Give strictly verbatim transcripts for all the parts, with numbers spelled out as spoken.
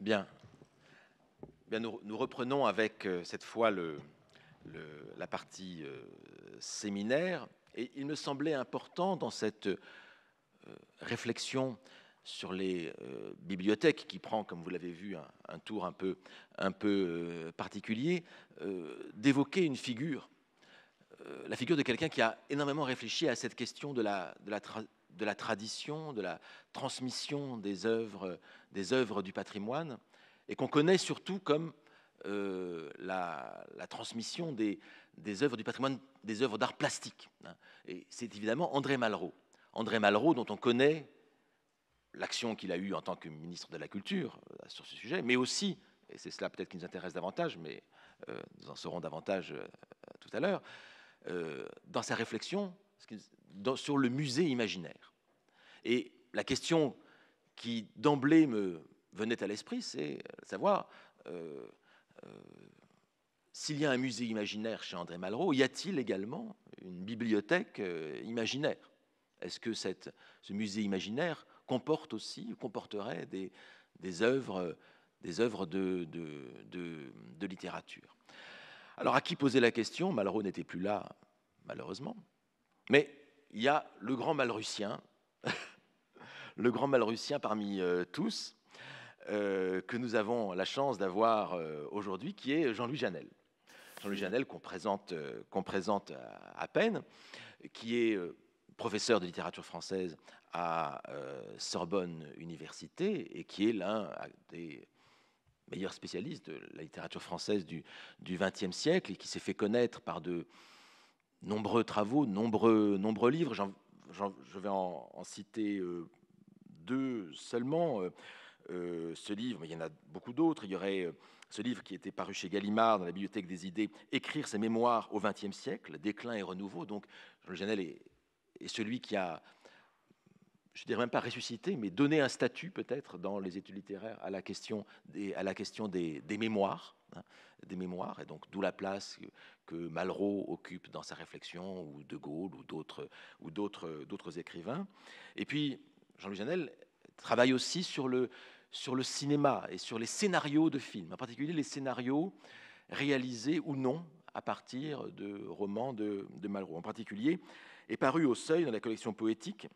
Bien. Bien nous, nous reprenons avec euh, cette fois le, le, la partie euh, séminaire. Et il me semblait important dans cette euh, réflexion sur les euh, bibliothèques, qui prend, comme vous l'avez vu, un, un tour un peu, un peu euh, particulier, euh, d'évoquer une figure, euh, la figure de quelqu'un qui a énormément réfléchi à cette question de la, de la, tra de la tradition, de la transmission des œuvres, des œuvres du patrimoine, et qu'on connaît surtout comme euh, la, la transmission des, des œuvres du patrimoine, des œuvres d'art plastique. Et c'est évidemment André Malraux. André Malraux, dont on connaît l'action qu'il a eue en tant que ministre de la Culture euh, sur ce sujet, mais aussi, et c'est cela peut-être qui nous intéresse davantage, mais euh, nous en saurons davantage euh, tout à l'heure, euh, dans sa réflexion dans, sur le musée imaginaire. Et la question qui d'emblée me venait à l'esprit, c'est savoir euh, euh, s'il y a un musée imaginaire chez André Malraux, y a-t-il également une bibliothèque euh, imaginaire? Est-ce que cette, ce musée imaginaire comporte aussi, comporterait des, des œuvres, des œuvres de, de, de, de littérature? Alors, à qui poser la question? Malraux n'était plus là, malheureusement. Mais il y a le grand Malrussien, le grand Malrussien parmi euh, tous, euh, que nous avons la chance d'avoir euh, aujourd'hui, qui est Jean-Louis Janel. Jean-Louis Janel, qu'on présente, euh, qu'on présente à, à peine, qui est euh, professeur de littérature française à euh, Sorbonne Université et qui est l'un des meilleurs spécialistes de la littérature française du vingtième siècle et qui s'est fait connaître par de nombreux travaux, nombreux, nombreux livres. J'en, j'en, je vais en, en citer euh, deux seulement. Euh, ce livre, mais il y en a beaucoup d'autres. Il y aurait euh, ce livre qui était paru chez Gallimard dans la Bibliothèque des idées, Écrire ses mémoires au vingtième siècle, Déclin et renouveau. Donc Jean-Louis Janel est, est celui qui a, je ne dirais même pas ressuscité, mais donné un statut peut-être dans les études littéraires à la question des, à la question des, des mémoires, hein, des mémoires, et donc d'où la place que, que Malraux occupe dans sa réflexion, ou De Gaulle, ou d'autres, ou d'autres, d'autres écrivains. Et puis Jean-Louis Janel travaille aussi sur le, sur le cinéma et sur les scénarios de films, en particulier les scénarios réalisés ou non à partir de romans de, de Malraux. En particulier, est paru au Seuil, dans la collection poétique,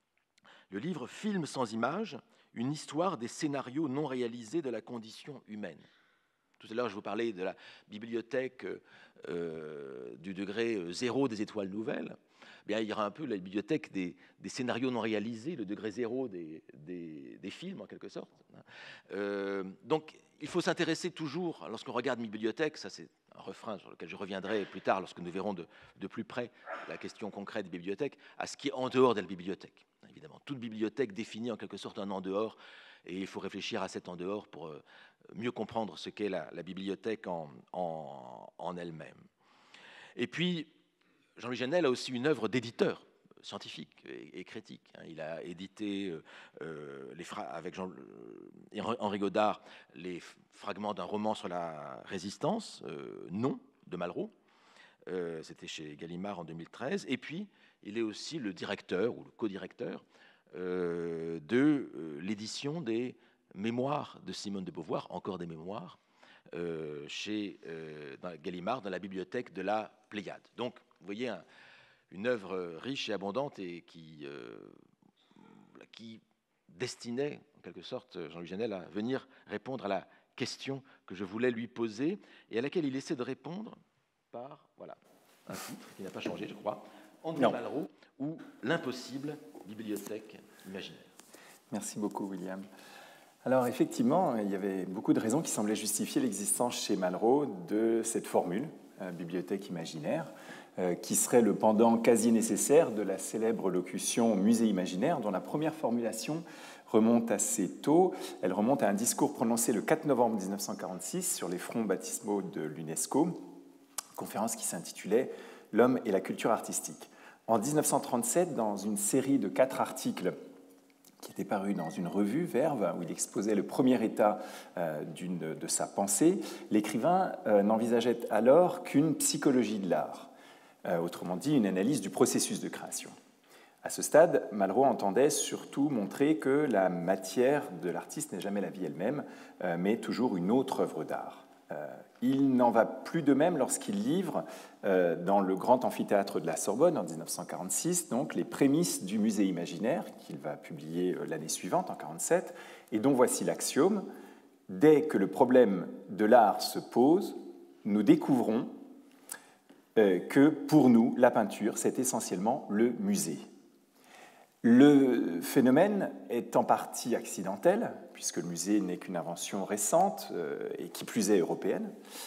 le livre « Film sans images, une histoire des scénarios non réalisés de la condition humaine ». Tout à l'heure, je vous parlais de la bibliothèque euh, du degré zéro des étoiles nouvelles. Bien, il y aura un peu la bibliothèque des, des scénarios non réalisés, le degré zéro des, des, des films, en quelque sorte. Euh, donc, il faut s'intéresser toujours, lorsqu'on regarde une bibliothèque, ça c'est un refrain sur lequel je reviendrai plus tard, lorsque nous verrons de, de plus près la question concrète des bibliothèques, à ce qui est en dehors de la bibliothèque. Évidemment, toute bibliothèque définit en quelque sorte un en dehors, et il faut réfléchir à cet en dehors pour euh, mieux comprendre ce qu'est la, la bibliothèque en, en, en elle-même. Et puis, Jean-Louis Janel a aussi une œuvre d'éditeur scientifique et, et critique. Il a édité euh, les avec Jean, euh, Henri Godard les fragments d'un roman sur la résistance, euh, Non, de Malraux. Euh, C'était chez Gallimard en deux mille treize. Et puis, il est aussi le directeur ou le co-directeur euh, de euh, l'édition des Mémoires de Simone de Beauvoir, encore des mémoires, euh, chez euh, dans Gallimard, dans la bibliothèque de la Pléiade. Donc, vous voyez, un, une œuvre riche et abondante et qui, euh, qui destinait, en quelque sorte, Jean-Louis Janel à venir répondre à la question que je voulais lui poser et à laquelle il essaie de répondre par, voilà, un titre qui n'a pas changé, je crois, André non. Malraux ou L'impossible bibliothèque imaginaire. Merci beaucoup, William. Alors, effectivement, il y avait beaucoup de raisons qui semblaient justifier l'existence chez Malraux de cette formule, euh, bibliothèque imaginaire, euh, qui serait le pendant quasi nécessaire de la célèbre locution musée imaginaire, dont la première formulation remonte assez tôt. Elle remonte à un discours prononcé le quatre novembre mille neuf cent quarante-six sur les fronts baptismaux de l'UNESCO, conférence qui s'intitulait « L'homme et la culture artistique ». En mille neuf cent trente-sept, dans une série de quatre articles qui était paru dans une revue, Verve, où il exposait le premier état euh, d'une, de sa pensée, l'écrivain euh, n'envisageait alors qu'une psychologie de l'art, euh, autrement dit une analyse du processus de création. À ce stade, Malraux entendait surtout montrer que la matière de l'artiste n'est jamais la vie elle-même, euh, mais toujours une autre œuvre d'art. Euh, il n'en va plus de même lorsqu'il livre euh, dans le grand amphithéâtre de la Sorbonne en mille neuf cent quarante-six donc, les prémices du musée imaginaire qu'il va publier l'année suivante, en mille neuf cent quarante-sept, et dont voici l'axiome. Dès que le problème de l'art se pose, nous découvrons euh, que pour nous, la peinture, c'est essentiellement le musée. Le phénomène est en partie accidentel, puisque le musée n'est qu'une invention récente euh, et qui plus est européenne,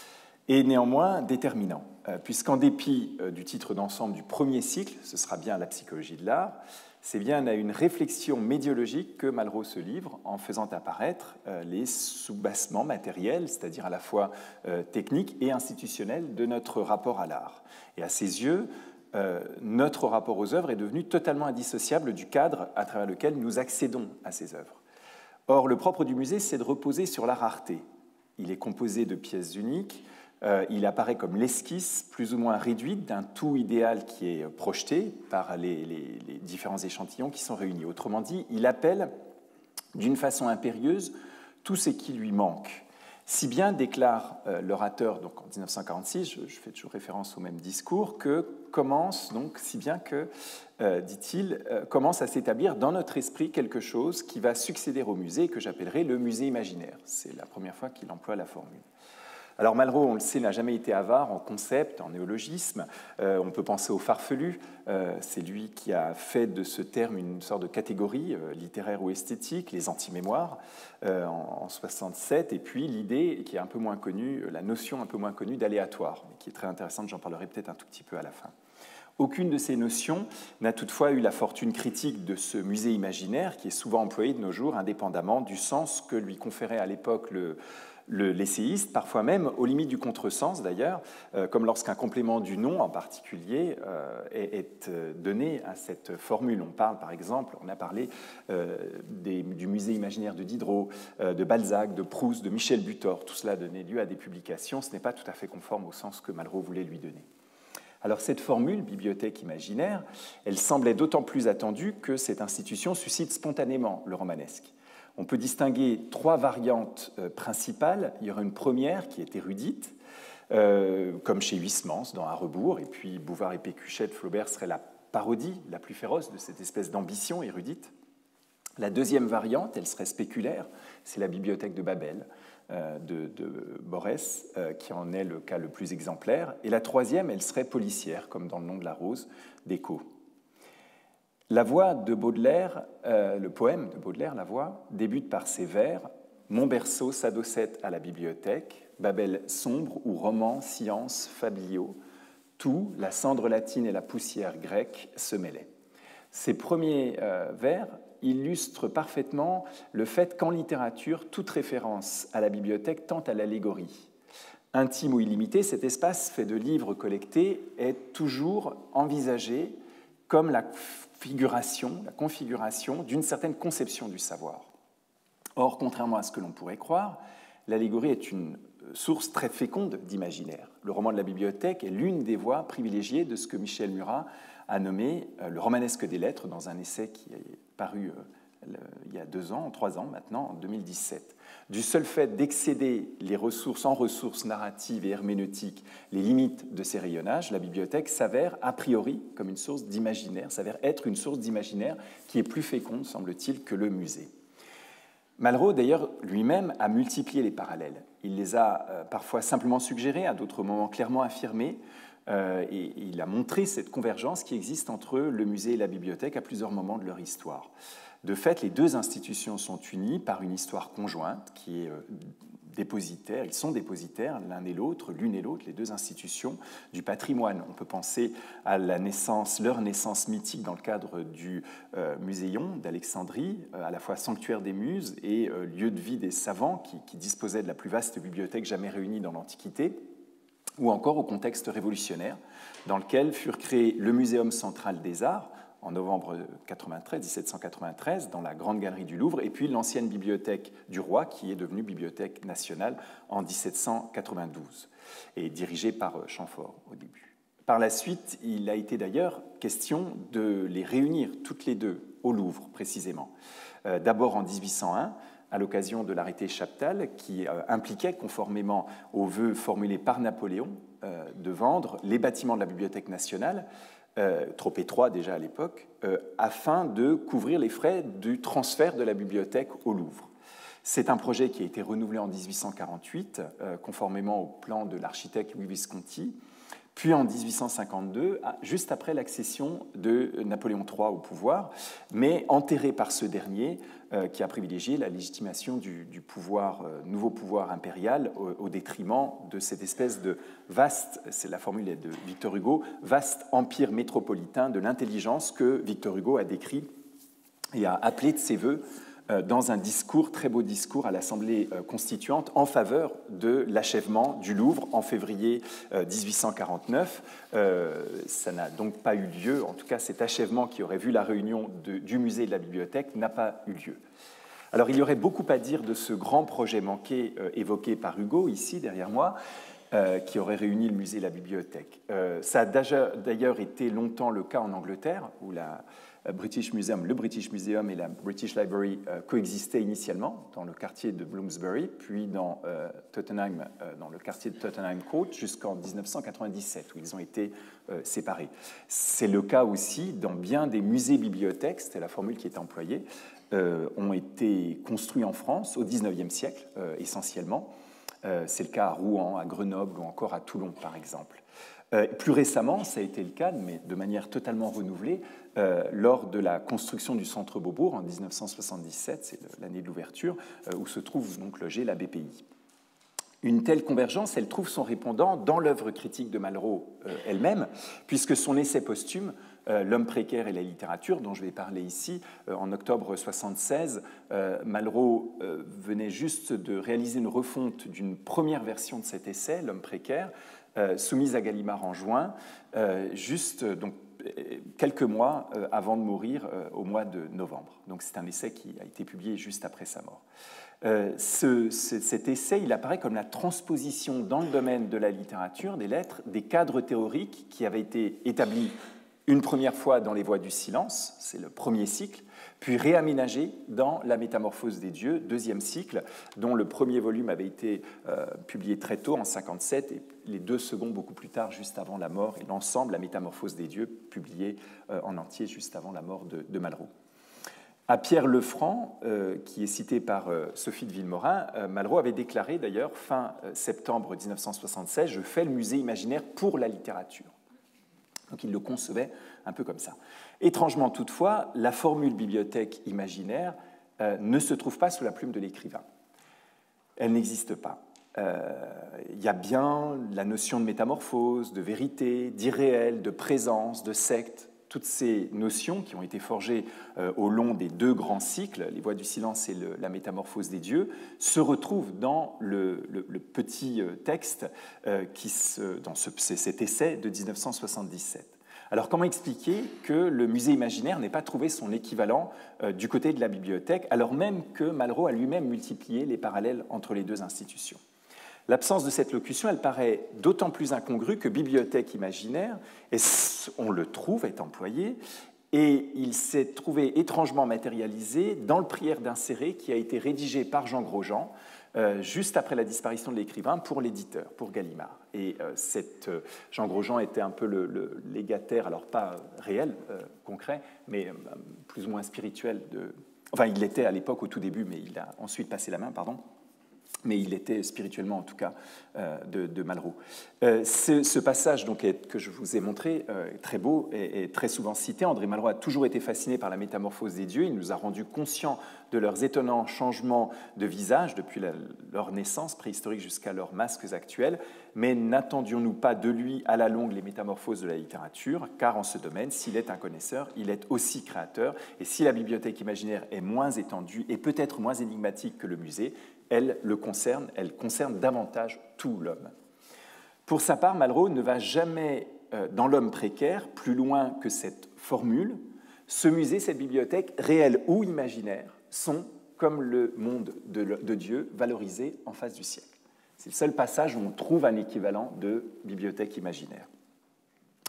et néanmoins déterminant, euh, puisqu'en dépit euh, du titre d'ensemble du premier cycle, ce sera bien la psychologie de l'art, c'est bien à une réflexion médiologique que Malraux se livre en faisant apparaître euh, les soubassements matériels, c'est-à-dire à la fois euh, techniques et institutionnels de notre rapport à l'art. Et à ses yeux, Euh, notre rapport aux œuvres est devenu totalement indissociable du cadre à travers lequel nous accédons à ces œuvres. Or, le propre du musée, c'est de reposer sur la rareté. Il est composé de pièces uniques, euh, il apparaît comme l'esquisse plus ou moins réduite d'un tout idéal qui est projeté par les, les, les différents échantillons qui sont réunis. Autrement dit, il appelle d'une façon impérieuse tout ce qui lui manque. Si bien déclare euh, l'orateur donc en mille neuf cent quarante-six, je, je fais toujours référence au même discours, que commence donc, si bien que, euh, dit-il, euh, commence à s'établir dans notre esprit quelque chose qui va succéder au musée, que j'appellerai le musée imaginaire. C'est la première fois qu'il emploie la formule. Alors Malraux, on le sait, n'a jamais été avare en concept, en néologisme. Euh, on peut penser au farfelu. Euh, c'est lui qui a fait de ce terme une sorte de catégorie euh, littéraire ou esthétique, les anti-mémoires, euh, en, en soixante-sept. Et puis l'idée qui est un peu moins connue, la notion un peu moins connue d'aléatoire, mais qui est très intéressante, j'en parlerai peut-être un tout petit peu à la fin. Aucune de ces notions n'a toutefois eu la fortune critique de ce musée imaginaire, qui est souvent employé de nos jours, indépendamment du sens que lui conférait à l'époque le l'essayiste, parfois même aux limites du contresens d'ailleurs, euh, comme lorsqu'un complément du nom en particulier euh, est, est donné à cette formule. On parle par exemple, on a parlé euh, des, du musée imaginaire de Diderot, euh, de Balzac, de Proust, de Michel Butor. Tout cela a donné lieu à des publications. Ce n'est pas tout à fait conforme au sens que Malraux voulait lui donner. Alors cette formule, bibliothèque imaginaire, elle semblait d'autant plus attendue que cette institution suscite spontanément le romanesque. On peut distinguer trois variantes euh, principales. Il y aura une première qui est érudite, euh, comme chez Huysmans dans À rebours, et puis Bouvard et Pécuchet de Flaubert serait la parodie la plus féroce de cette espèce d'ambition érudite. La deuxième variante, elle serait spéculaire, c'est la bibliothèque de Babel euh, de, de Borès, euh, qui en est le cas le plus exemplaire. Et la troisième, elle serait policière, comme dans Le nom de la rose d'Eco. La voix de Baudelaire, euh, le poème de Baudelaire, La voix, débute par ces vers « Mon berceau s'adossait à la bibliothèque, Babel sombre où roman, science, fabliaux, tout, la cendre latine et la poussière grecque se mêlaient. » Ces premiers euh, vers illustrent parfaitement le fait qu'en littérature, toute référence à la bibliothèque tend à l'allégorie. Intime ou illimité, cet espace fait de livres collectés est toujours envisagé comme la figuration, la configuration d'une certaine conception du savoir. Or, contrairement à ce que l'on pourrait croire, l'allégorie est une source très féconde d'imaginaire. Le roman de la bibliothèque est l'une des voies privilégiées de ce que Michel Murat a nommé le romanesque des lettres dans un essai qui est paru il y a deux ans, trois ans maintenant, en deux mille dix-sept. Du seul fait d'excéder les ressources en ressources narratives et herméneutiques, les limites de ces rayonnages, la bibliothèque s'avère a priori comme une source d'imaginaire, s'avère être une source d'imaginaire qui est plus féconde, semble-t-il, que le musée. Malraux, d'ailleurs, lui-même a multiplié les parallèles. Il les a euh, parfois simplement suggérés, à d'autres moments clairement affirmés, euh, et, et il a montré cette convergence qui existe entre le musée et la bibliothèque à plusieurs moments de leur histoire. De fait, les deux institutions sont unies par une histoire conjointe qui est dépositaire, ils sont dépositaires l'un et l'autre, l'une et l'autre, les deux institutions, du patrimoine. On peut penser à la naissance, leur naissance mythique dans le cadre du euh, Muséon d'Alexandrie, euh, à la fois sanctuaire des muses et euh, lieu de vie des savants qui, qui disposaient de la plus vaste bibliothèque jamais réunie dans l'Antiquité, ou encore au contexte révolutionnaire dans lequel furent créés le Muséum central des arts, en novembre mille sept cent quatre-vingt-treize, dans la Grande Galerie du Louvre, et puis l'ancienne bibliothèque du roi, qui est devenue Bibliothèque nationale en mille sept cent quatre-vingt-douze, et dirigée par Chamfort au début. Par la suite, il a été d'ailleurs question de les réunir toutes les deux au Louvre, précisément. Euh, D'abord en dix-huit cent un, à l'occasion de l'arrêté Chaptal, qui euh, impliquait, conformément aux vœux formulés par Napoléon, euh, de vendre les bâtiments de la Bibliothèque nationale, euh, trop étroits déjà à l'époque, euh, afin de couvrir les frais du transfert de la bibliothèque au Louvre. C'est un projet qui a été renouvelé en dix-huit cent quarante-huit, euh, conformément au plan de l'architecte Louis Visconti, puis en dix-huit cent cinquante-deux, juste après l'accession de Napoléon trois au pouvoir, mais enterré par ce dernier, euh, qui a privilégié la légitimation du, du pouvoir, euh, nouveau pouvoir impérial au, au détriment de cette espèce de vaste, c'est la formule de Victor Hugo, vaste empire métropolitain de l'intelligence que Victor Hugo a décrit et a appelé de ses voeux dans un discours, très beau discours à l'Assemblée constituante en faveur de l'achèvement du Louvre en février dix-huit cent quarante-neuf. Euh, ça n'a donc pas eu lieu, en tout cas cet achèvement qui aurait vu la réunion de, du musée et de la bibliothèque n'a pas eu lieu. Alors il y aurait beaucoup à dire de ce grand projet manqué euh, évoqué par Hugo, ici derrière moi, euh, qui aurait réuni le musée et la bibliothèque. Euh, ça a d'ailleurs été longtemps le cas en Angleterre, où la British Museum, le British Museum et la British Library euh, coexistaient initialement dans le quartier de Bloomsbury, puis dans euh, Tottenham, euh, dans le quartier de Tottenham Court, jusqu'en dix-neuf cent quatre-vingt-dix-sept, où ils ont été euh, séparés. C'est le cas aussi dans bien des musées-bibliothèques, c'était la formule qui était employée, euh, ont été construits en France au dix-neuvième siècle, euh, essentiellement. Euh, c'est le cas à Rouen, à Grenoble ou encore à Toulon, par exemple. Euh, plus récemment, ça a été le cas, mais de manière totalement renouvelée, euh, lors de la construction du Centre Beaubourg en dix-neuf cent soixante-dix-sept, c'est l'année de l'ouverture, euh, où se trouve donc logée la B P I. Une telle convergence, elle trouve son répondant dans l'œuvre critique de Malraux euh, elle-même, puisque son essai posthume, euh, L'homme précaire et la littérature, dont je vais parler ici, euh, en octobre soixante-seize, euh, Malraux euh, venait juste de réaliser une refonte d'une première version de cet essai, L'homme précaire, euh, soumise à Gallimard en juin, euh, juste donc, quelques mois euh, avant de mourir euh, au mois de novembre. Donc c'est un essai qui a été publié juste après sa mort. Euh, ce, ce, cet essai, il apparaît comme la transposition dans le domaine de la littérature, des lettres, des cadres théoriques qui avaient été établis une première fois dans Les Voies du silence, c'est le premier cycle, puis réaménagés dans La Métamorphose des dieux, deuxième cycle, dont le premier volume avait été euh, publié très tôt, en cinquante-sept, et les deux seconds beaucoup plus tard, juste avant la mort, et l'ensemble, La Métamorphose des dieux, publié euh, en entier juste avant la mort de, de Malraux. À Pierre Lefranc, euh, qui est cité par euh, Sophie de Villemorin, euh, Malraux avait déclaré d'ailleurs, fin euh, septembre dix-neuf cent soixante-seize, « Je fais le musée imaginaire pour la littérature ». Donc il le concevait un peu comme ça. Étrangement toutefois, la formule bibliothèque imaginaire euh, ne se trouve pas sous la plume de l'écrivain. Elle n'existe pas. Euh, il y a bien la notion de métamorphose, de vérité, d'irréel, de présence, de secte. Toutes ces notions qui ont été forgées euh, au long des deux grands cycles, Les Voies du silence et le, La Métamorphose des dieux, se retrouvent dans le, le, le petit texte, euh, qui se, dans ce, cet essai de dix-neuf cent soixante-dix-sept. Alors comment expliquer que le musée imaginaire n'ait pas trouvé son équivalent euh, du côté de la bibliothèque, alors même que Malraux a lui-même multiplié les parallèles entre les deux institutions ? L'absence de cette locution, elle paraît d'autant plus incongrue que bibliothèque imaginaire, et on le trouve, est employé, et il s'est trouvé étrangement matérialisé dans le prière d'insérer qui a été rédigé par Jean Grosjean, euh, juste après la disparition de l'écrivain, pour l'éditeur, pour Gallimard. Et euh, cette, euh, Jean Grosjean était un peu le, le légataire, alors pas réel, euh, concret, mais euh, plus ou moins spirituel. De... Enfin, il l'était à l'époque, au tout début, mais il a ensuite passé la main, pardon. Mais il était spirituellement, en tout cas, euh, de, de Malraux. Euh, ce, ce passage donc, est, que je vous ai montré, euh, très beau et, et très souvent cité. André Malraux a toujours été fasciné par la métamorphose des dieux. Il nous a rendus conscients de leurs étonnants changements de visage depuis la, leur naissance préhistorique jusqu'à leurs masques actuels. Mais n'attendions-nous pas de lui à la longue les métamorphoses de la littérature, car en ce domaine, s'il est un connaisseur, il est aussi créateur. Et si la bibliothèque imaginaire est moins étendue et peut-être moins énigmatique que le musée, elle le concerne, elle concerne davantage tout l'homme. Pour sa part, Malraux ne va jamais, euh, dans l'homme précaire, plus loin que cette formule. Ce musée, cette bibliothèque, réelle ou imaginaire, sont, comme le monde de, de Dieu, valorisés en face du ciel. C'est le seul passage où on trouve un équivalent de bibliothèque imaginaire.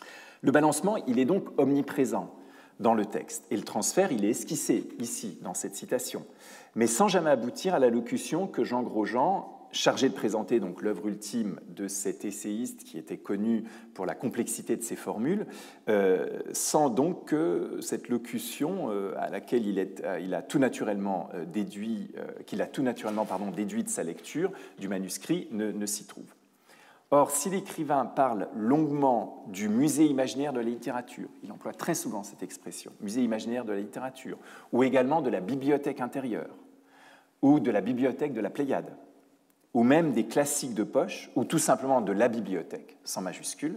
Le balancement, il est donc omniprésent dans le texte, et le transfert, il est esquissé ici, dans cette citation, mais sans jamais aboutir à la locution que Jean Grosjean, chargé de présenter donc l'œuvre ultime de cet essayiste qui était connu pour la complexité de ses formules, euh, sans donc que cette locution euh, à laquelle il, est, euh, il a tout naturellement euh, déduit, euh, qu'il a tout naturellement pardon, déduit de sa lecture du manuscrit ne, ne s'y trouve. Or, si l'écrivain parle longuement du musée imaginaire de la littérature, il emploie très souvent cette expression, musée imaginaire de la littérature, ou également de la bibliothèque intérieure, ou de la bibliothèque de la Pléiade, ou même des classiques de poche, ou tout simplement de la bibliothèque, sans majuscule.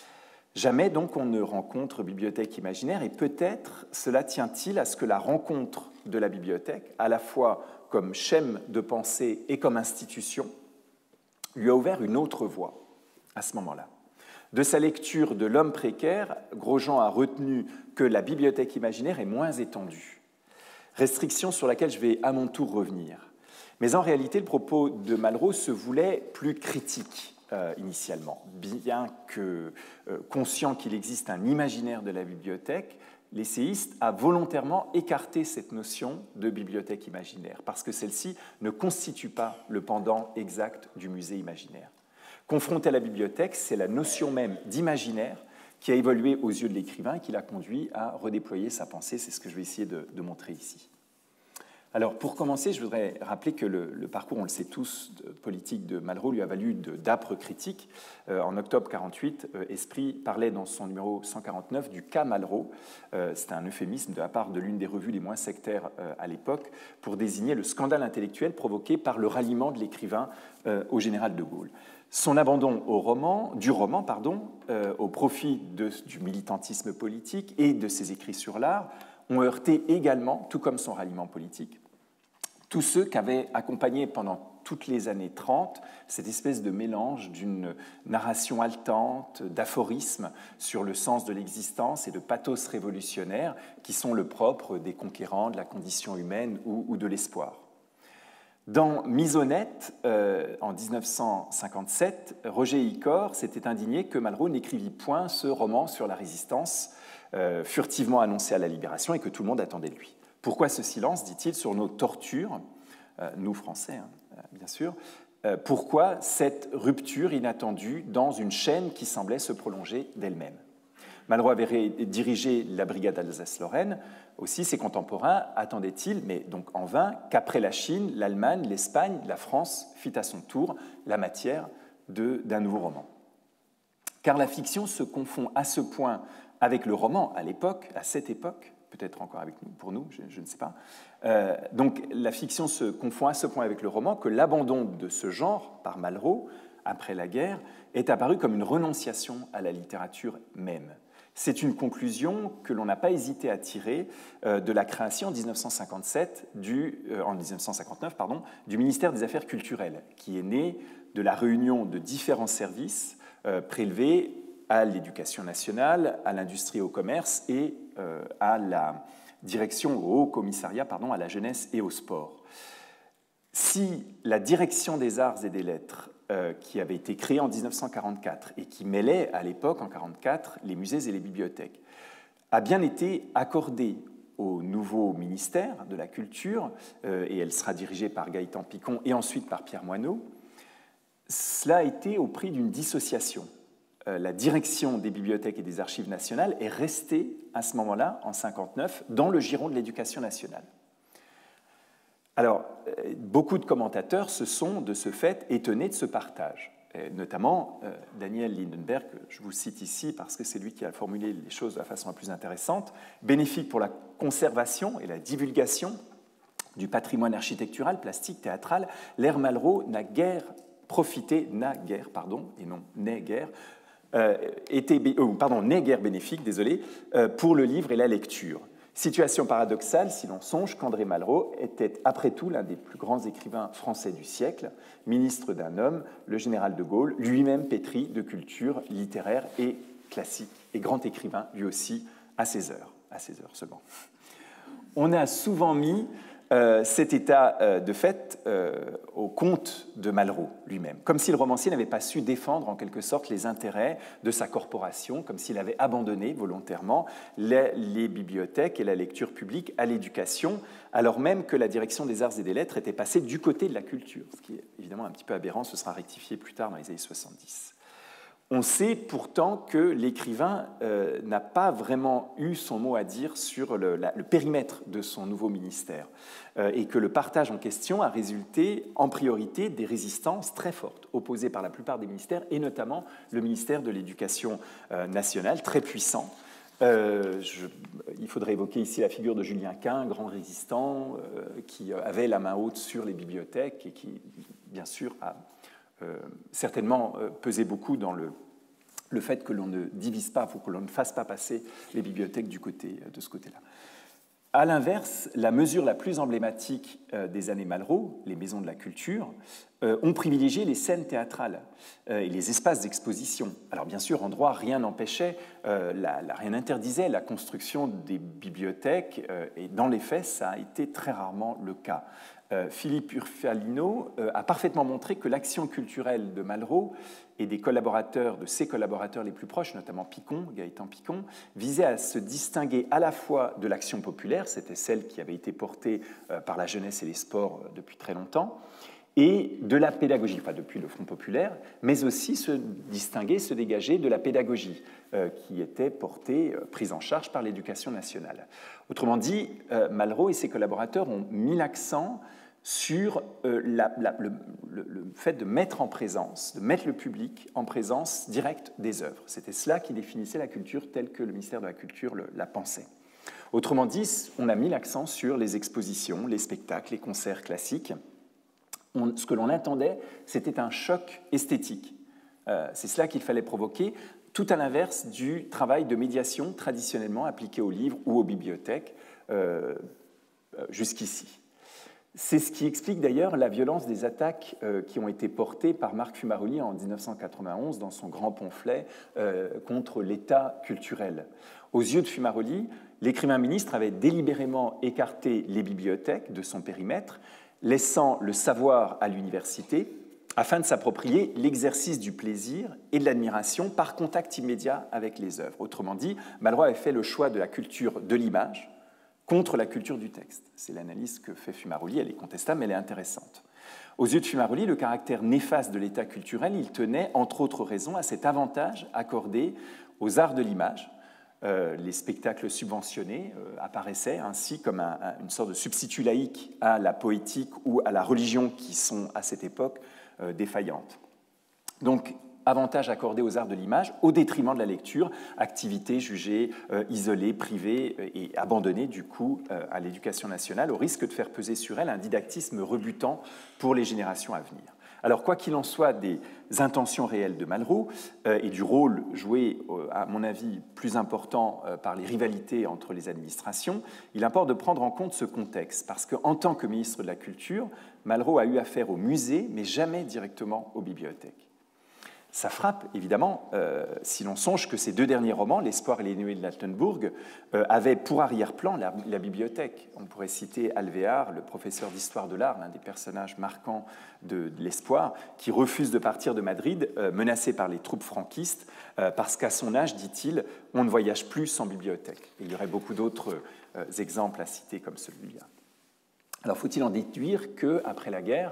Jamais donc on ne rencontre bibliothèque imaginaire, et peut-être cela tient-il à ce que la rencontre de la bibliothèque, à la fois comme schème de pensée et comme institution, lui a ouvert une autre voie à ce moment-là. De sa lecture de L'homme précaire, Grosjean a retenu que la bibliothèque imaginaire est moins étendue, restriction sur laquelle je vais à mon tour revenir. Mais en réalité, le propos de Malraux se voulait plus critique euh, initialement. Bien que euh, conscient qu'il existe un imaginaire de la bibliothèque, l'essayiste a volontairement écarté cette notion de bibliothèque imaginaire, parce que celle-ci ne constitue pas le pendant exact du musée imaginaire. Confronté à la bibliothèque, c'est la notion même d'imaginaire qui a évolué aux yeux de l'écrivain et qui l'a conduit à redéployer sa pensée. C'est ce que je vais essayer de, de montrer ici. Alors, pour commencer, je voudrais rappeler que le, le parcours, on le sait tous, de, politique de Malraux lui a valu d'âpres critiques. Euh, en octobre mille neuf cent quarante-huit, euh, Esprit parlait dans son numéro cent quarante-neuf du cas Malraux. Euh, C'était un euphémisme de la part de l'une des revues les moins sectaires euh, à l'époque pour désigner le scandale intellectuel provoqué par le ralliement de l'écrivain euh, au général de Gaulle. Son abandon au roman, du roman pardon, euh, au profit de, du militantisme politique et de ses écrits sur l'art ont heurté également, tout comme son ralliement politique, tous ceux qu'avaient accompagné pendant toutes les années trente cette espèce de mélange d'une narration haletante, d'aphorismes sur le sens de l'existence et de pathos révolutionnaire qui sont le propre des conquérants, de la condition humaine ou, ou de l'espoir. Dans Mise honnête, euh, en mille neuf cent cinquante-sept, Roger Icor s'était indigné que Malraux n'écrivit point ce roman sur la résistance euh, furtivement annoncé à la Libération et que tout le monde attendait de lui. Pourquoi ce silence, dit-il, sur nos tortures, euh, nous Français, hein, bien sûr, euh, pourquoi cette rupture inattendue dans une chaîne qui semblait se prolonger d'elle-même? Malraux avait dirigé la brigade Alsace-Lorraine. Aussi, ses contemporains attendaient-ils, mais donc en vain, qu'après la Chine, l'Allemagne, l'Espagne, la France fît à son tour la matière d'un nouveau roman. Car la fiction se confond à ce point avec le roman à l'époque, à cette époque, peut-être encore avec nous, pour nous, je, je ne sais pas. Euh, donc la fiction se confond à ce point avec le roman que l'abandon de ce genre par Malraux, après la guerre, est apparu comme une renonciation à la littérature même. C'est une conclusion que l'on n'a pas hésité à tirer euh, de la création en mille neuf cent cinquante-sept, du, euh, en mille neuf cent cinquante-neuf pardon, du ministère des Affaires culturelles, qui est né de la réunion de différents services euh, prélevés à l'éducation nationale, à l'industrie et au commerce et euh, à la direction, au haut commissariat pardon, à la jeunesse et au sport. Si la direction des arts et des lettres Euh, qui avait été créé en mille neuf cent quarante-quatre et qui mêlait à l'époque, en mille neuf cent quarante-quatre, les musées et les bibliothèques, a bien été accordée au nouveau ministère de la Culture, euh, et elle sera dirigée par Gaëtan Picon et ensuite par Pierre Moineau. Cela a été au prix d'une dissociation. Euh, la direction des bibliothèques et des archives nationales est restée à ce moment-là, en mille neuf cent cinquante-neuf, dans le giron de l'éducation nationale. Alors, beaucoup de commentateurs se sont, de ce fait, étonnés de ce partage, et notamment euh, Daniel Lindenberg, que je vous cite ici parce que c'est lui qui a formulé les choses de la façon la plus intéressante, bénéfique pour la conservation et la divulgation du patrimoine architectural, plastique, théâtral, l'ère Malraux n'a guère profité, n'a guère, pardon, et non n'est guère, euh, était, euh, pardon, n'est guère bénéfique, désolé, euh, pour le livre et la lecture. Situation paradoxale si l'on songe qu'André Malraux était après tout l'un des plus grands écrivains français du siècle, ministre d'un homme, le général de Gaulle, lui-même pétri de culture littéraire et classique, et grand écrivain lui aussi à ses heures, à ses heures seulement. On a souvent mis euh, cet état euh, de fait euh, au compte de Malraux lui-même, comme si le romancier n'avait pas su défendre en quelque sorte les intérêts de sa corporation, comme s'il avait abandonné volontairement les, les bibliothèques et la lecture publique à l'éducation, alors même que la direction des arts et des lettres était passée du côté de la culture, ce qui est évidemment un petit peu aberrant, ce sera rectifié plus tard dans les années soixante-dix. On sait pourtant que l'écrivain euh, n'a pas vraiment eu son mot à dire sur le, la, le périmètre de son nouveau ministère euh, et que le partage en question a résulté en priorité des résistances très fortes opposées par la plupart des ministères et notamment le ministère de l'Éducation euh, nationale, très puissant. Euh, je, il faudrait évoquer ici la figure de Julien Quin, grand résistant, euh, qui avait la main haute sur les bibliothèques et qui, bien sûr, a Euh, certainement euh, pesait beaucoup dans le, le fait que l'on ne divise pas, faut que l'on ne fasse pas passer les bibliothèques du côté, de ce côté-là. À l'inverse, la mesure la plus emblématique euh, des années Malraux, les maisons de la culture, euh, ont privilégié les scènes théâtrales euh, et les espaces d'exposition. Alors bien sûr, en droit, rien n'empêchait, euh, la, la, rien n'interdisait la construction des bibliothèques, euh, et dans les faits, ça a été très rarement le cas. Euh, Philippe Urfalino euh, a parfaitement montré que l'action culturelle de Malraux et des collaborateurs, de ses collaborateurs les plus proches, notamment Picon, Gaëtan Picon, visait à se distinguer à la fois de l'action populaire, c'était celle qui avait été portée euh, par la jeunesse et les sports euh, depuis très longtemps, et de la pédagogie, enfin depuis le Front populaire, mais aussi se distinguer, se dégager de la pédagogie euh, qui était portée, euh, prise en charge par l'Éducation nationale. Autrement dit, euh, Malraux et ses collaborateurs ont mis l'accent sur euh, la, la, le, le, le fait de mettre en présence, de mettre le public en présence directe des œuvres. C'était cela qui définissait la culture telle que le ministère de la Culture le, la pensait. Autrement dit, on a mis l'accent sur les expositions, les spectacles, les concerts classiques. On, ce que l'on attendait, c'était un choc esthétique. Euh, c'est cela qu'il fallait provoquer, tout à l'inverse du travail de médiation traditionnellement appliqué aux livres ou aux bibliothèques euh, jusqu'ici. C'est ce qui explique d'ailleurs la violence des attaques euh, qui ont été portées par Marc Fumaroli en mille neuf cent quatre-vingt-onze dans son grand pamphlet euh, contre l'État culturel. Aux yeux de Fumaroli, l'écrivain ministre avait délibérément écarté les bibliothèques de son périmètre, laissant le savoir à l'université afin de s'approprier l'exercice du plaisir et de l'admiration par contact immédiat avec les œuvres. Autrement dit, Malraux avait fait le choix de la culture de l'image contre la culture du texte. C'est l'analyse que fait Fumaroli, elle est contestable, mais elle est intéressante. Aux yeux de Fumaroli, le caractère néfaste de l'État culturel, il tenait, entre autres raisons, à cet avantage accordé aux arts de l'image. Euh, les spectacles subventionnés euh, apparaissaient ainsi comme un, un, une sorte de substitut laïque à la poétique ou à la religion qui sont, à cette époque, euh, défaillantes. Donc, avantage accordé aux arts de l'image au détriment de la lecture, activité jugée euh, isolée, privée euh, et abandonnée du coup euh, à l'éducation nationale au risque de faire peser sur elle un didactisme rebutant pour les générations à venir. Alors, quoi qu'il en soit des intentions réelles de Malraux euh, et du rôle joué, euh, à mon avis, plus important euh, par les rivalités entre les administrations, il importe de prendre en compte ce contexte, parce qu'en tant que ministre de la Culture, Malraux a eu affaire aux musées, mais jamais directement aux bibliothèques. Ça frappe, évidemment, euh, si l'on songe que ces deux derniers romans, L'Espoir et les nuées de l'Altenbourg, euh, avaient pour arrière-plan la, la bibliothèque. On pourrait citer Alvéar, le professeur d'histoire de l'art, l'un des personnages marquants de, de L'Espoir, qui refuse de partir de Madrid, euh, menacé par les troupes franquistes, euh, parce qu'à son âge, dit-il, on ne voyage plus sans bibliothèque. Et il y aurait beaucoup d'autres euh, exemples à citer comme celui-là. Alors, faut-il en déduire qu'après la guerre,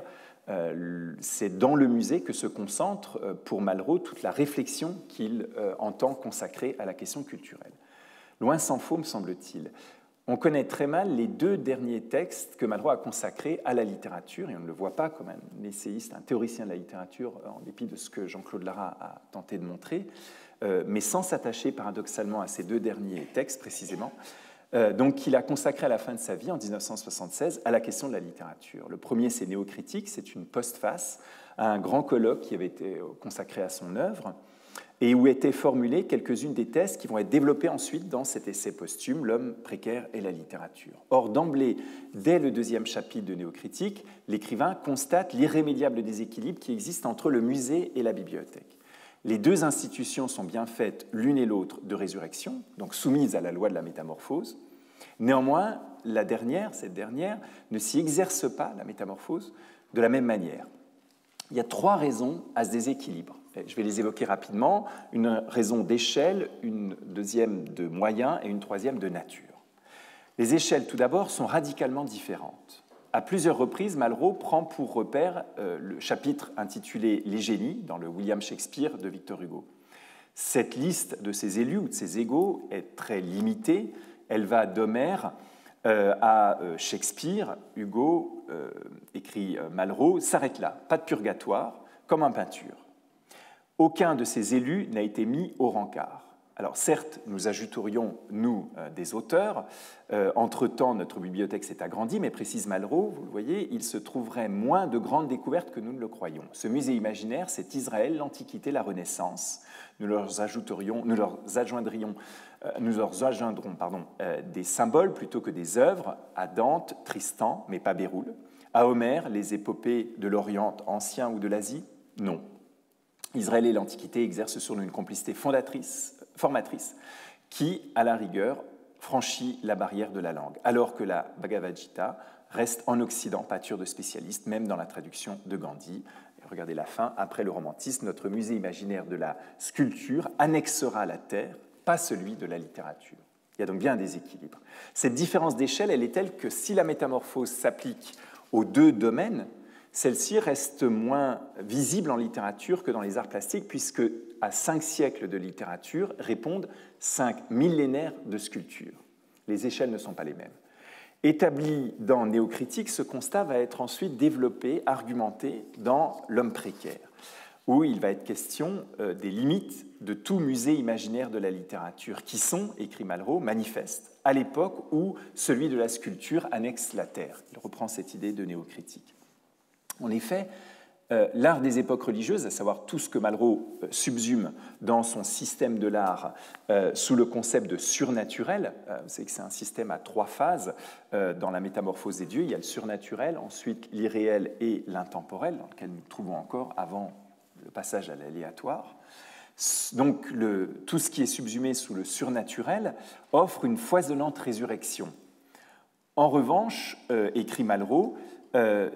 Euh, c'est dans le musée que se concentre euh, pour Malraux toute la réflexion qu'il euh, entend consacrer à la question culturelle. Loin s'en faut, me semble-t-il. On connaît très mal les deux derniers textes que Malraux a consacrés à la littérature, et on ne le voit pas comme un essayiste, un théoricien de la littérature, en dépit de ce que Jean-Claude Lara a tenté de montrer, euh, mais sans s'attacher paradoxalement à ces deux derniers textes précisément, Euh, donc il a consacré à la fin de sa vie, en mille neuf cent soixante-seize, à la question de la littérature. Le premier, c'est Néocritique, c'est une postface à un grand colloque qui avait été consacré à son œuvre et où étaient formulées quelques-unes des thèses qui vont être développées ensuite dans cet essai posthume, L'homme précaire et la littérature. Or, d'emblée, dès le deuxième chapitre de Néocritique, l'écrivain constate l'irrémédiable déséquilibre qui existe entre le musée et la bibliothèque. Les deux institutions sont bien faites l'une et l'autre de résurrection, donc soumises à la loi de la métamorphose, Néanmoins, la dernière, cette dernière, ne s'y exerce pas, la métamorphose, de la même manière. Il y a trois raisons à ce déséquilibre. Je vais les évoquer rapidement. Une raison d'échelle, une deuxième de moyens et une troisième de nature. Les échelles, tout d'abord, sont radicalement différentes. À plusieurs reprises, Malraux prend pour repère euh, le chapitre intitulé « Les génies » dans le William Shakespeare de Victor Hugo. Cette liste de ses élus ou de ses égaux est très limitée. Elle va d'Homère euh, à euh, Shakespeare. Hugo, euh, écrit euh, Malraux, s'arrête là, pas de purgatoire, comme en peinture. Aucun de ces élus n'a été mis au rencard. Alors certes, nous ajouterions, nous, euh, des auteurs. Euh, entre-temps, notre bibliothèque s'est agrandie, mais précise Malraux, vous le voyez, il se trouverait moins de grandes découvertes que nous ne le croyons. Ce musée imaginaire, c'est Israël, l'Antiquité, la Renaissance. Nous leur ajouterions, nous leur adjoindrions, euh, nous leur adjoindrons pardon, euh, des symboles plutôt que des œuvres, à Dante, Tristan, mais pas Béroul. À Homère, les épopées de l'Orient ancien ou de l'Asie, non. Israël et l'Antiquité exercent sur nous une complicité fondatrice, formatrice qui, à la rigueur, franchit la barrière de la langue, alors que la Bhagavad Gita reste en Occident pâture de spécialistes, même dans la traduction de Gandhi. Et regardez la fin, après le romantisme, notre musée imaginaire de la sculpture annexera la terre, pas celui de la littérature. Il y a donc bien un déséquilibre. Cette différence d'échelle, elle est telle que si la métamorphose s'applique aux deux domaines, celle-ci reste moins visible en littérature que dans les arts plastiques, puisque à cinq siècles de littérature répondent cinq millénaires de sculpture. Les échelles ne sont pas les mêmes. Établi dans Néocritique, ce constat va être ensuite développé, argumenté dans L'homme précaire, où il va être question des limites de tout musée imaginaire de la littérature, qui sont, écrit Malraux, manifestes, à l'époque où celui de la sculpture annexe la terre. Il reprend cette idée de Néocritique. En effet, euh, l'art des époques religieuses, à savoir tout ce que Malraux euh, subsume dans son système de l'art euh, sous le concept de surnaturel, euh, vous savez que c'est un système à trois phases euh, dans la métamorphose des dieux. Il y a le surnaturel, ensuite l'irréel et l'intemporel, dans lequel nous nous trouvons encore avant le passage à l'aléatoire. Donc le, tout ce qui est subsumé sous le surnaturel offre une foisonnante résurrection. En revanche, euh, écrit Malraux, Euh,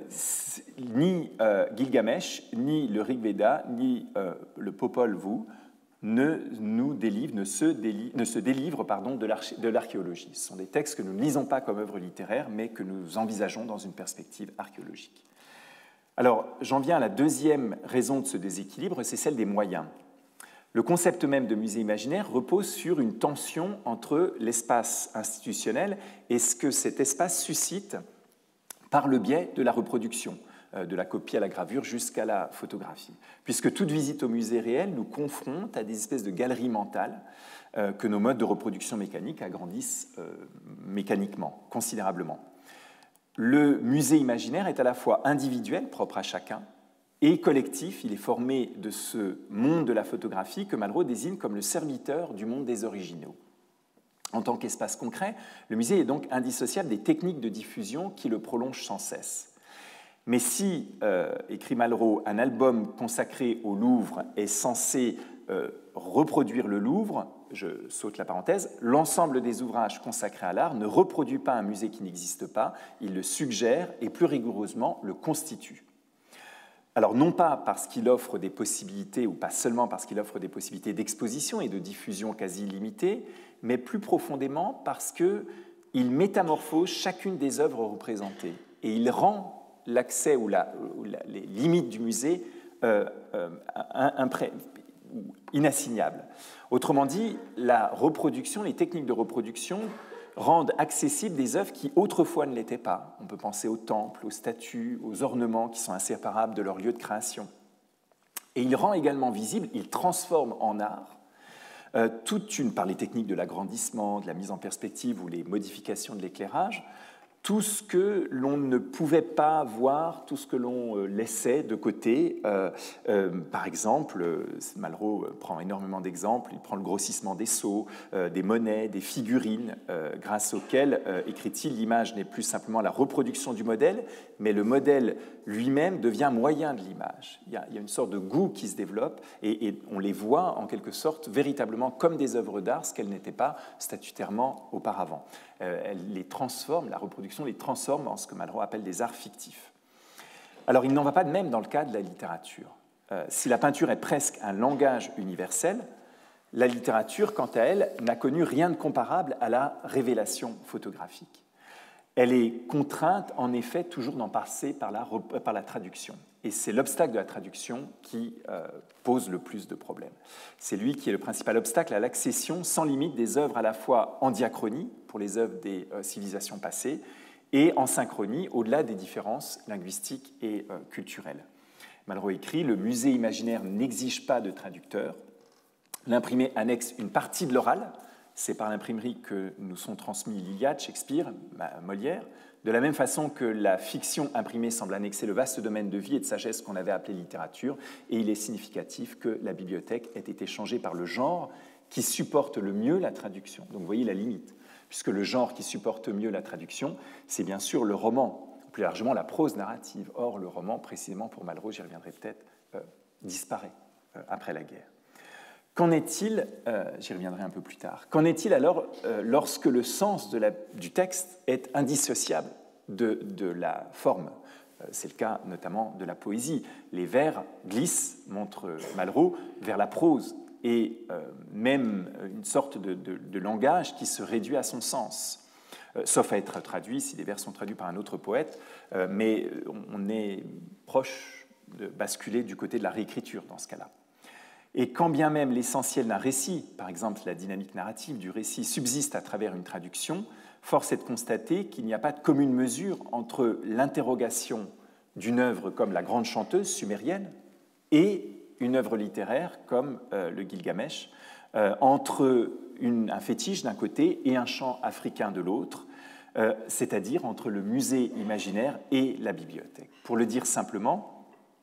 ni euh, Gilgamesh, ni le Rig Veda, ni euh, le Popol Vuh ne nous délivrent, ne se, délivrent, ne se délivrent pardon, de l'archéologie. Ce sont des textes que nous ne lisons pas comme œuvres littéraires, mais que nous envisageons dans une perspective archéologique. Alors, j'en viens à la deuxième raison de ce déséquilibre, c'est celle des moyens. Le concept même de musée imaginaire repose sur une tension entre l'espace institutionnel et ce que cet espace suscite par le biais de la reproduction, de la copie à la gravure jusqu'à la photographie. Puisque toute visite au musée réel nous confronte à des espèces de galeries mentales euh, que nos modes de reproduction mécanique agrandissent euh, mécaniquement, considérablement. Le musée imaginaire est à la fois individuel, propre à chacun, et collectif. Il est formé de ce monde de la photographie que Malraux désigne comme le serviteur du monde des originaux. En tant qu'espace concret, le musée est donc indissociable des techniques de diffusion qui le prolongent sans cesse. Mais si, euh, écrit Malraux, un album consacré au Louvre est censé euh, reproduire le Louvre, je saute la parenthèse, l'ensemble des ouvrages consacrés à l'art ne reproduit pas un musée qui n'existe pas, il le suggère et plus rigoureusement le constitue. Alors non pas parce qu'il offre des possibilités, ou pas seulement parce qu'il offre des possibilités d'exposition et de diffusion quasi illimitées, mais plus profondément parce qu'il métamorphose chacune des œuvres représentées et il rend l'accès ou, la, ou la, les limites du musée euh, euh, impré, inassignables. Autrement dit, la reproduction, les techniques de reproduction rendent accessibles des œuvres qui autrefois ne l'étaient pas. On peut penser aux temples, aux statues, aux ornements qui sont inséparables de leur lieu de création. Et il rend également visible, il transforme en art euh, toute une, par les techniques de l'agrandissement, de la mise en perspective ou les modifications de l'éclairage, tout ce que l'on ne pouvait pas voir, tout ce que l'on laissait de côté. Euh, euh, par exemple, Malraux prend énormément d'exemples, il prend le grossissement des sceaux, euh, des monnaies, des figurines, euh, grâce auxquelles, euh, écrit-il, l'image n'est plus simplement la reproduction du modèle, mais le modèle lui-même devient moyen de l'image. Il y a, il y a une sorte de goût qui se développe, et, et on les voit en quelque sorte véritablement comme des œuvres d'art, ce qu'elles n'étaient pas statutairement auparavant. Euh, elle les transforme, la reproduction les transforme en ce que Malraux appelle des arts fictifs. Alors, il n'en va pas de même dans le cas de la littérature. Euh, si la peinture est presque un langage universel, la littérature, quant à elle, n'a connu rien de comparable à la révélation photographique. Elle est contrainte, en effet, toujours d'en passer par la, par la traduction. Et c'est l'obstacle de la traduction qui euh, pose le plus de problèmes. C'est lui qui est le principal obstacle à l'accession sans limite des œuvres à la fois en diachronie, pour les œuvres des euh, civilisations passées, et en synchronie, au-delà des différences linguistiques et euh, culturelles. Malraux écrit « Le musée imaginaire n'exige pas de traducteur. L'imprimé annexe une partie de l'oral. C'est par l'imprimerie que nous sont transmis l'Iliade, Shakespeare, Molière. De la même façon que la fiction imprimée semble annexer le vaste domaine de vie et de sagesse qu'on avait appelé littérature, et il est significatif que la bibliothèque ait été changée par le genre qui supporte le mieux la traduction. » Donc vous voyez la limite, puisque le genre qui supporte mieux la traduction, c'est bien sûr le roman, ou plus largement la prose narrative. Or, le roman, précisément pour Malraux, j'y reviendrai peut-être, euh, disparaît euh, après la guerre. Qu'en est-il, euh, j'y reviendrai un peu plus tard, qu'en est-il alors euh, lorsque le sens de la, du texte est indissociable de, de la forme? euh, C'est le cas notamment de la poésie. Les vers glissent, montre Malraux, vers la prose, et euh, même une sorte de, de, de langage qui se réduit à son sens, euh, sauf à être traduit, si les vers sont traduits par un autre poète, euh, mais on est proche de basculer du côté de la réécriture dans ce cas-là. Et quand bien même l'essentiel d'un récit, par exemple la dynamique narrative du récit, subsiste à travers une traduction, force est de constater qu'il n'y a pas de commune mesure entre l'interrogation d'une œuvre comme la Grande Chanteuse sumérienne et une œuvre littéraire comme euh, le Gilgamesh, euh, entre une, un fétiche d'un côté et un chant africain de l'autre, euh, c'est-à-dire entre le musée imaginaire et la bibliothèque. Pour le dire simplement,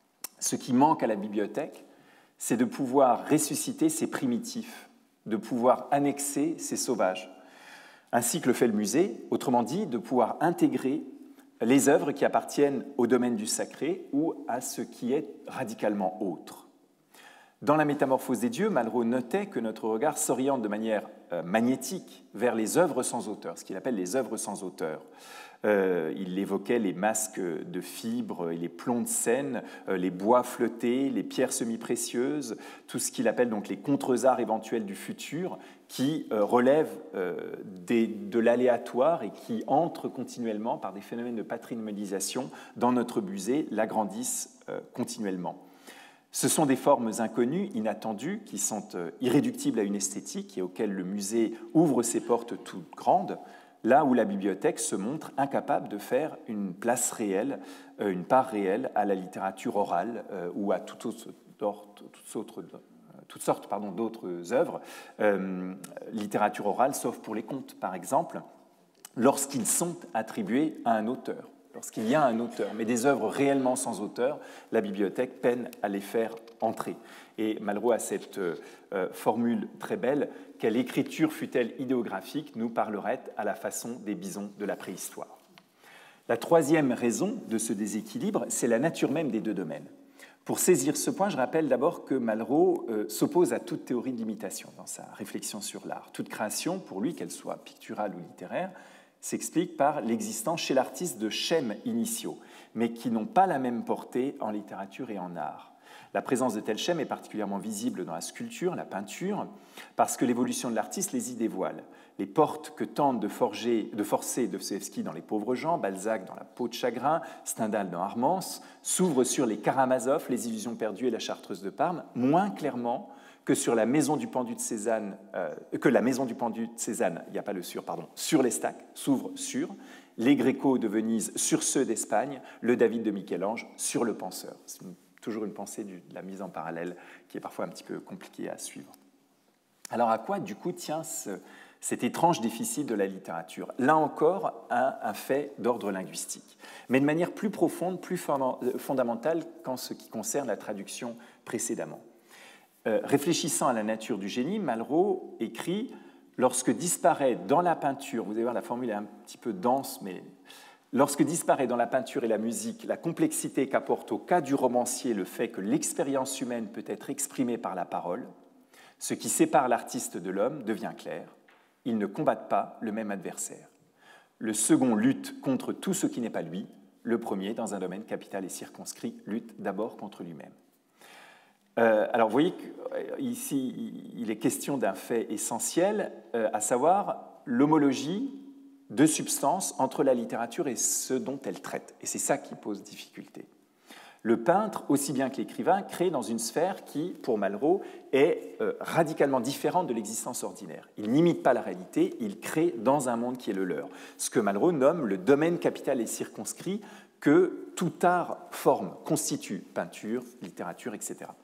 ce qui manque à la bibliothèque, c'est de pouvoir ressusciter ces primitifs, de pouvoir annexer ces sauvages, ainsi que le fait le musée, autrement dit, de pouvoir intégrer les œuvres qui appartiennent au domaine du sacré ou à ce qui est radicalement autre. Dans la Métamorphose des dieux, Malraux notait que notre regard s'oriente de manière euh, magnétique vers les œuvres sans auteur, ce qu'il appelle les œuvres sans auteur. Euh, il évoquait les masques de fibres et les plombs de Seine, euh, les bois fleutés, les pierres semi-précieuses, tout ce qu'il appelle donc les contre-arts éventuels du futur, qui euh, relèvent euh, des, de l'aléatoire et qui entrent continuellement par des phénomènes de patrimonialisation dans notre musée, l'agrandissent euh, continuellement. Ce sont des formes inconnues, inattendues, qui sont euh, irréductibles à une esthétique et auxquelles le musée ouvre ses portes toutes grandes, là où la bibliothèque se montre incapable de faire une place réelle, une part réelle à la littérature orale euh, ou à toutes, autres, toutes, autres, toutes sortes pardon, d'autres œuvres. Euh, littérature orale, sauf pour les contes, par exemple, lorsqu'ils sont attribués à un auteur, lorsqu'il y a un auteur. Mais des œuvres réellement sans auteur, la bibliothèque peine à les faire entrer. Et Malraux a cette euh, formule très belle: quelle écriture fût-elle idéographique nous parlerait à la façon des bisons de la préhistoire. La troisième raison de ce déséquilibre, c'est la nature même des deux domaines. Pour saisir ce point, je rappelle d'abord que Malraux euh, s'oppose à toute théorie de l'imitation dans sa réflexion sur l'art. Toute création, pour lui, qu'elle soit picturale ou littéraire, s'explique par l'existence chez l'artiste de schèmes initiaux, mais qui n'ont pas la même portée en littérature et en art. La présence de tels schèmes est particulièrement visible dans la sculpture, la peinture, parce que l'évolution de l'artiste les y dévoile. Les portes que tentent de, forger, de forcer Dostoïevski dans Les Pauvres gens, Balzac dans La peau de chagrin, Stendhal dans Armance, s'ouvrent sur les Karamazov, Les Illusions perdues et La Chartreuse de Parme, moins clairement que sur la maison du pendu de Cézanne, euh, que la maison du pendu de Cézanne, il n'y a pas le sur, pardon, sur les stacks, s'ouvre sur, les Gréco de Venise sur ceux d'Espagne, le David de Michel-Ange sur le penseur. C'est une toujours une pensée de la mise en parallèle qui est parfois un petit peu compliquée à suivre. Alors à quoi, du coup, tient ce, cet étrange déficit de la littérature. Là encore, un, un fait d'ordre linguistique, mais de manière plus profonde, plus fondamentale qu'en ce qui concerne la traduction précédemment. Euh, réfléchissant à la nature du génie, Malraux écrit « Lorsque disparaît dans la peinture », vous allez voir, la formule est un petit peu dense, mais « Lorsque disparaît dans la peinture et la musique la complexité qu'apporte au cas du romancier le fait que l'expérience humaine peut être exprimée par la parole, ce qui sépare l'artiste de l'homme devient clair. Ils ne combattent pas le même adversaire. Le second lutte contre tout ce qui n'est pas lui. Le premier, dans un domaine capital et circonscrit, lutte d'abord contre lui-même. » Euh, alors, vous voyez qu'ici, il est question d'un fait essentiel, euh, à savoir l'homologie de substance entre la littérature et ce dont elle traite. Et c'est ça qui pose difficulté. Le peintre, aussi bien que l'écrivain, crée dans une sphère qui, pour Malraux, est euh, radicalement différente de l'existence ordinaire. Il n'imite pas la réalité, il crée dans un monde qui est le leur. Ce que Malraux nomme le domaine capital et circonscrit que tout art forme, constitue, peinture, littérature, et cetera.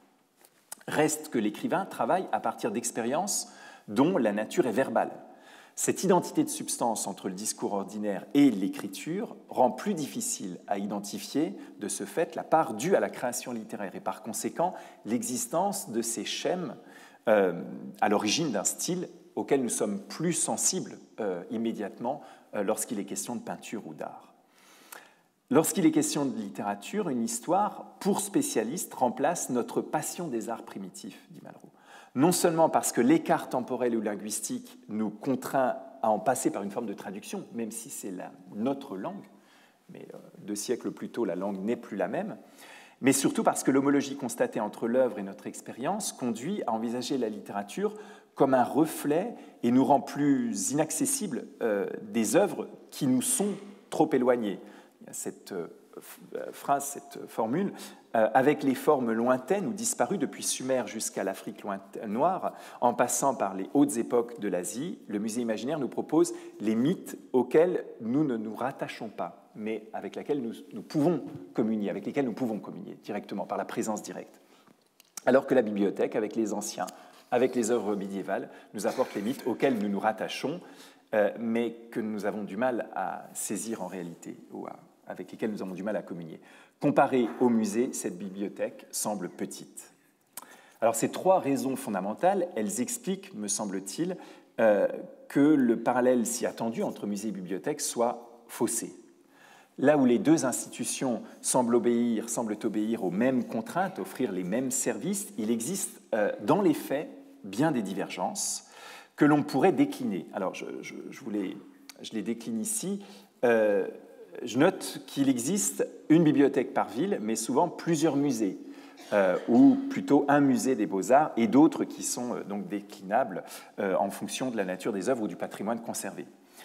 Reste que l'écrivain travaille à partir d'expériences dont la nature est verbale. Cette identité de substance entre le discours ordinaire et l'écriture rend plus difficile à identifier de ce fait la part due à la création littéraire et par conséquent l'existence de ces schèmes euh, à l'origine d'un style auquel nous sommes plus sensibles euh, immédiatement euh, lorsqu'il est question de peinture ou d'art. Lorsqu'il est question de littérature, une histoire, pour spécialistes, remplace notre passion des arts primitifs, dit Malraux. Non seulement parce que l'écart temporel ou linguistique nous contraint à en passer par une forme de traduction, même si c'est la, notre langue, mais euh, deux siècles plus tôt, la langue n'est plus la même, mais surtout parce que l'homologie constatée entre l'œuvre et notre expérience conduit à envisager la littérature comme un reflet et nous rend plus inaccessibles euh, des œuvres qui nous sont trop éloignées. Il y a cette euh, phrase, cette formule, euh, avec les formes lointaines ou disparues depuis Sumer jusqu'à l'Afrique noire, en passant par les hautes époques de l'Asie, le musée imaginaire nous propose les mythes auxquels nous ne nous rattachons pas, mais avec lesquels nous, nous pouvons communier, avec lesquels nous pouvons communier directement, par la présence directe. Alors que la bibliothèque, avec les anciens, avec les œuvres médiévales, nous apporte les mythes auxquels nous nous rattachons, euh, mais que nous avons du mal à saisir en réalité, ou à avec lesquels nous avons du mal à communier. Comparée au musée, cette bibliothèque semble petite. Alors, ces trois raisons fondamentales, elles expliquent, me semble-t-il, euh, que le parallèle si attendu entre musée et bibliothèque soit faussé. Là où les deux institutions semblent obéir, semblent obéir aux mêmes contraintes, offrir les mêmes services, il existe euh, dans les faits bien des divergences que l'on pourrait décliner. Alors, je, je, je, voulais, je les décline ici. Euh, Je note qu'il existe une bibliothèque par ville, mais souvent plusieurs musées, euh, ou plutôt un musée des beaux-arts, et d'autres qui sont euh, donc déclinables euh, en fonction de la nature des œuvres ou du patrimoine conservé.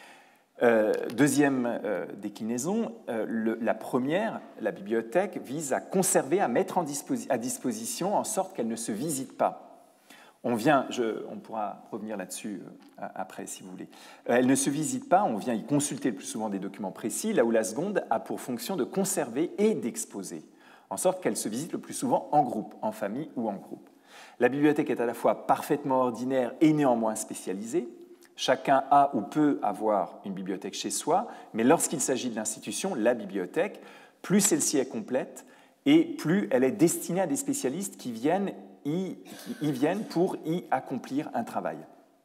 Euh, deuxième euh, déclinaison, euh, le, la première, la bibliothèque, vise à conserver, à mettre en disposi- à disposition en sorte qu'elle ne se visite pas. On vient, je, on pourra revenir là-dessus euh, après si vous voulez. Euh, elle ne se visite pas, on vient y consulter le plus souvent des documents précis, là où la seconde a pour fonction de conserver et d'exposer, en sorte qu'elle se visite le plus souvent en groupe, en famille ou en groupe. La bibliothèque est à la fois parfaitement ordinaire et néanmoins spécialisée. Chacun a ou peut avoir une bibliothèque chez soi, mais lorsqu'il s'agit de l'institution, la bibliothèque, plus celle-ci est complète et plus elle est destinée à des spécialistes qui viennent y, qui y viennent pour y accomplir un travail.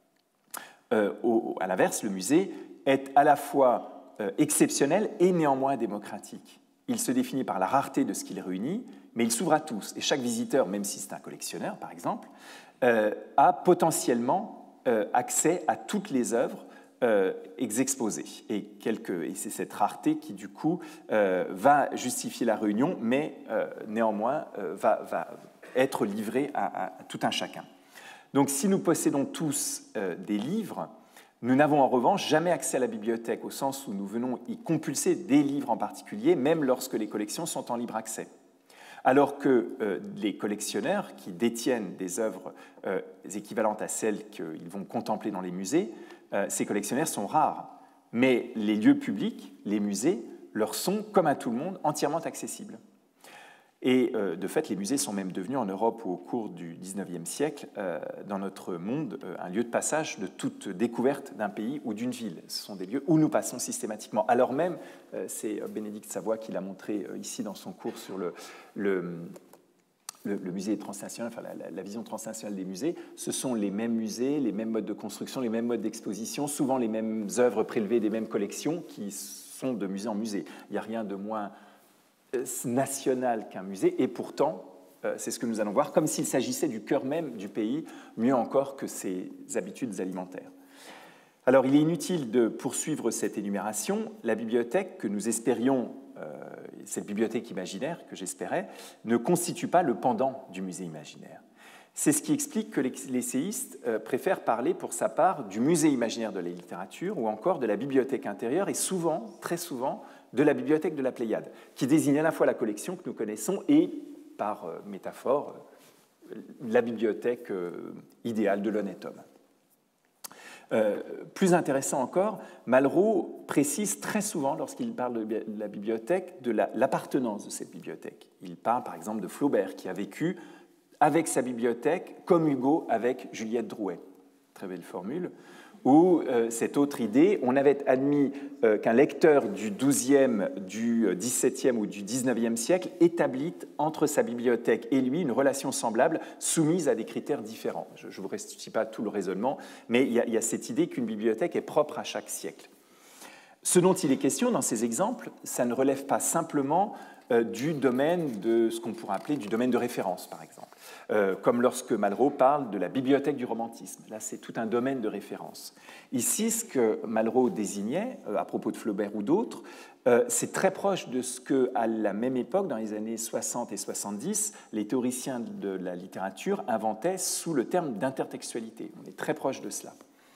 Euh, au, à l'inverse, le musée est à la fois euh, exceptionnel et néanmoins démocratique. Il se définit par la rareté de ce qu'il réunit, mais il s'ouvre à tous. Et chaque visiteur, même si c'est un collectionneur par exemple, euh, a potentiellement euh, accès à toutes les œuvres euh, exposées. Et, quelques, et c'est cette rareté qui, du coup, euh, va justifier la réunion, mais euh, néanmoins euh, va, va être livrée à, à, à tout un chacun. Donc, si nous possédons tous euh, des livres, nous n'avons en revanche jamais accès à la bibliothèque, au sens où nous venons y compulser des livres en particulier, même lorsque les collections sont en libre accès. Alors que euh, les collectionneurs qui détiennent des œuvres euh, équivalentes à celles qu'ils vont contempler dans les musées, euh, ces collectionneurs sont rares. Mais les lieux publics, les musées, leur sont, comme à tout le monde, entièrement accessibles. Et euh, de fait, les musées sont même devenus en Europe au cours du dix-neuvième siècle, euh, dans notre monde, euh, un lieu de passage de toute découverte d'un pays ou d'une ville. Ce sont des lieux où nous passons systématiquement. Alors même, euh, c'est Bénédicte Savoie qui l'a montré euh, ici dans son cours sur le, le, le, le musée transnational, enfin la, la, la vision transnationale des musées, ce sont les mêmes musées, les mêmes modes de construction, les mêmes modes d'exposition, souvent les mêmes œuvres prélevées des mêmes collections qui sont de musée en musée. Il n'y a rien de moins national qu'un musée, et pourtant, euh, c'est ce que nous allons voir, comme s'il s'agissait du cœur même du pays, mieux encore que ses habitudes alimentaires. Alors, il est inutile de poursuivre cette énumération. La bibliothèque que nous espérions, euh, cette bibliothèque imaginaire que j'espérais, ne constitue pas le pendant du musée imaginaire. C'est ce qui explique que l'essayiste euh, préfère parler pour sa part du musée imaginaire de la littérature ou encore de la bibliothèque intérieure, et souvent, très souvent, de la bibliothèque de la Pléiade, qui désigne à la fois la collection que nous connaissons et, par euh, métaphore, euh, la bibliothèque euh, idéale de l'honnête homme. Euh, plus intéressant encore, Malraux précise très souvent, lorsqu'il parle de la bibliothèque, de l'appartenance la, de cette bibliothèque. Il parle par exemple de Flaubert, qui a vécu avec sa bibliothèque comme Hugo avec Juliette Drouet. Très belle formule. Ou euh, cette autre idée, on avait admis euh, qu'un lecteur du douzième, du dix-septième ou du dix-neuvième siècle établit entre sa bibliothèque et lui une relation semblable, soumise à des critères différents. Je ne vous restitue pas tout le raisonnement, mais il y a, il y a cette idée qu'une bibliothèque est propre à chaque siècle. Ce dont il est question dans ces exemples, ça ne relève pas simplement euh, du domaine de ce qu'on pourrait appeler du domaine de référence, par exemple. Euh, comme lorsque Malraux parle de la bibliothèque du romantisme. Là, c'est tout un domaine de référence. Ici, ce que Malraux désignait, euh, à propos de Flaubert ou d'autres, euh, c'est très proche de ce qu'à la même époque, dans les années soixante et soixante-dix, les théoriciens de la littérature inventaient sous le terme d'intertextualité. On est très proche de cela.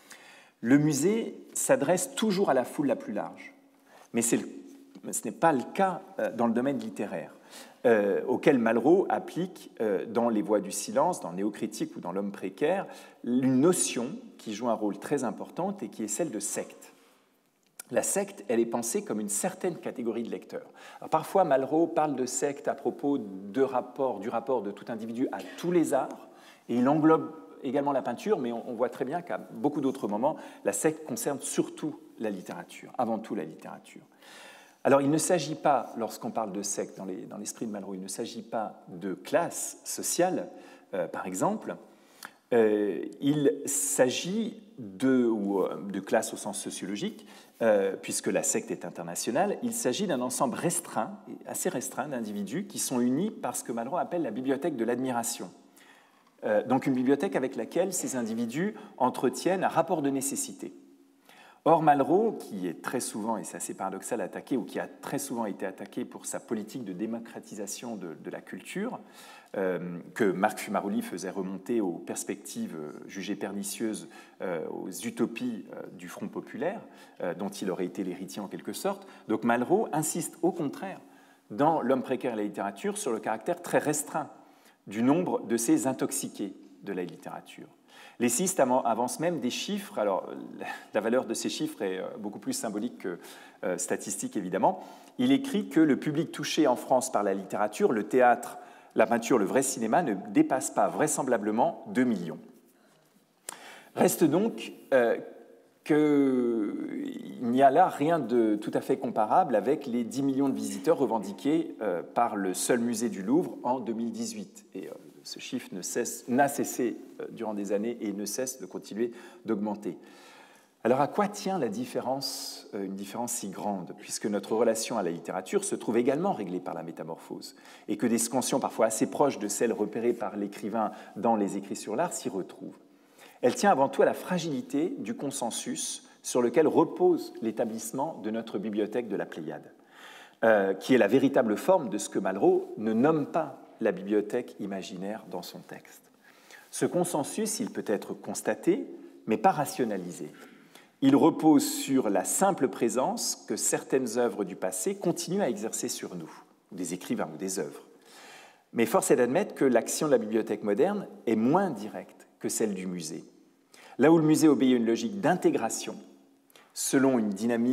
Le musée s'adresse toujours à la foule la plus large, mais c'est le, ce n'est pas le cas dans le domaine littéraire. Euh, auquel Malraux applique euh, dans Les Voix du silence, dans Néocritique ou dans L'homme précaire, une notion qui joue un rôle très important et qui est celle de secte. La secte, elle est pensée comme une certaine catégorie de lecteurs. Alors, parfois, Malraux parle de secte à propos de rapport, du rapport de tout individu à tous les arts, et il englobe également la peinture, mais on, on voit très bien qu'à beaucoup d'autres moments, la secte concerne surtout la littérature, avant tout la littérature. Alors, il ne s'agit pas, lorsqu'on parle de secte dans, les, dans l'esprit de Malraux, il ne s'agit pas de classe sociale, euh, par exemple. Euh, il s'agit de, ou de classe au sens sociologique, euh, puisque la secte est internationale. Il s'agit d'un ensemble restreint, assez restreint, d'individus qui sont unis par ce que Malraux appelle la bibliothèque de l'admiration. Euh, donc, une bibliothèque avec laquelle ces individus entretiennent un rapport de nécessité. Or, Malraux, qui est très souvent, et c'est assez paradoxal, attaqué, ou qui a très souvent été attaqué pour sa politique de démocratisation de, de la culture, euh, que Marc Fumaroli faisait remonter aux perspectives jugées pernicieuses, euh, aux utopies euh, du Front populaire, euh, dont il aurait été l'héritier en quelque sorte. Donc Malraux insiste au contraire, dans L'homme précaire et la littérature, sur le caractère très restreint du nombre de ces intoxiqués de la littérature. L'essayiste avance même des chiffres. Alors, la valeur de ces chiffres est beaucoup plus symbolique que euh, statistique, évidemment. Il écrit que le public touché en France par la littérature, le théâtre, la peinture, le vrai cinéma, ne dépasse pas vraisemblablement deux millions. Reste donc euh, qu'il n'y a là rien de tout à fait comparable avec les dix millions de visiteurs revendiqués euh, par le seul musée du Louvre en deux mille dix-huit. Et, euh, ce chiffre ne cesse, n'a cessé durant des années et ne cesse de continuer d'augmenter. Alors à quoi tient la différence, une différence si grande, puisque notre relation à la littérature se trouve également réglée par la métamorphose, et que des scansions parfois assez proches de celles repérées par l'écrivain dans les écrits sur l'art s'y retrouvent? Elle tient avant tout à la fragilité du consensus sur lequel repose l'établissement de notre bibliothèque de la Pléiade, euh, qui est la véritable forme de ce que Malraux ne nomme pas la bibliothèque imaginaire dans son texte. Ce consensus, il peut être constaté, mais pas rationalisé. Il repose sur la simple présence que certaines œuvres du passé continuent à exercer sur nous, des écrivains ou des œuvres. Mais force est d'admettre que l'action de la bibliothèque moderne est moins directe que celle du musée. Là où le musée obéit à une logique d'intégration, selon une dynamique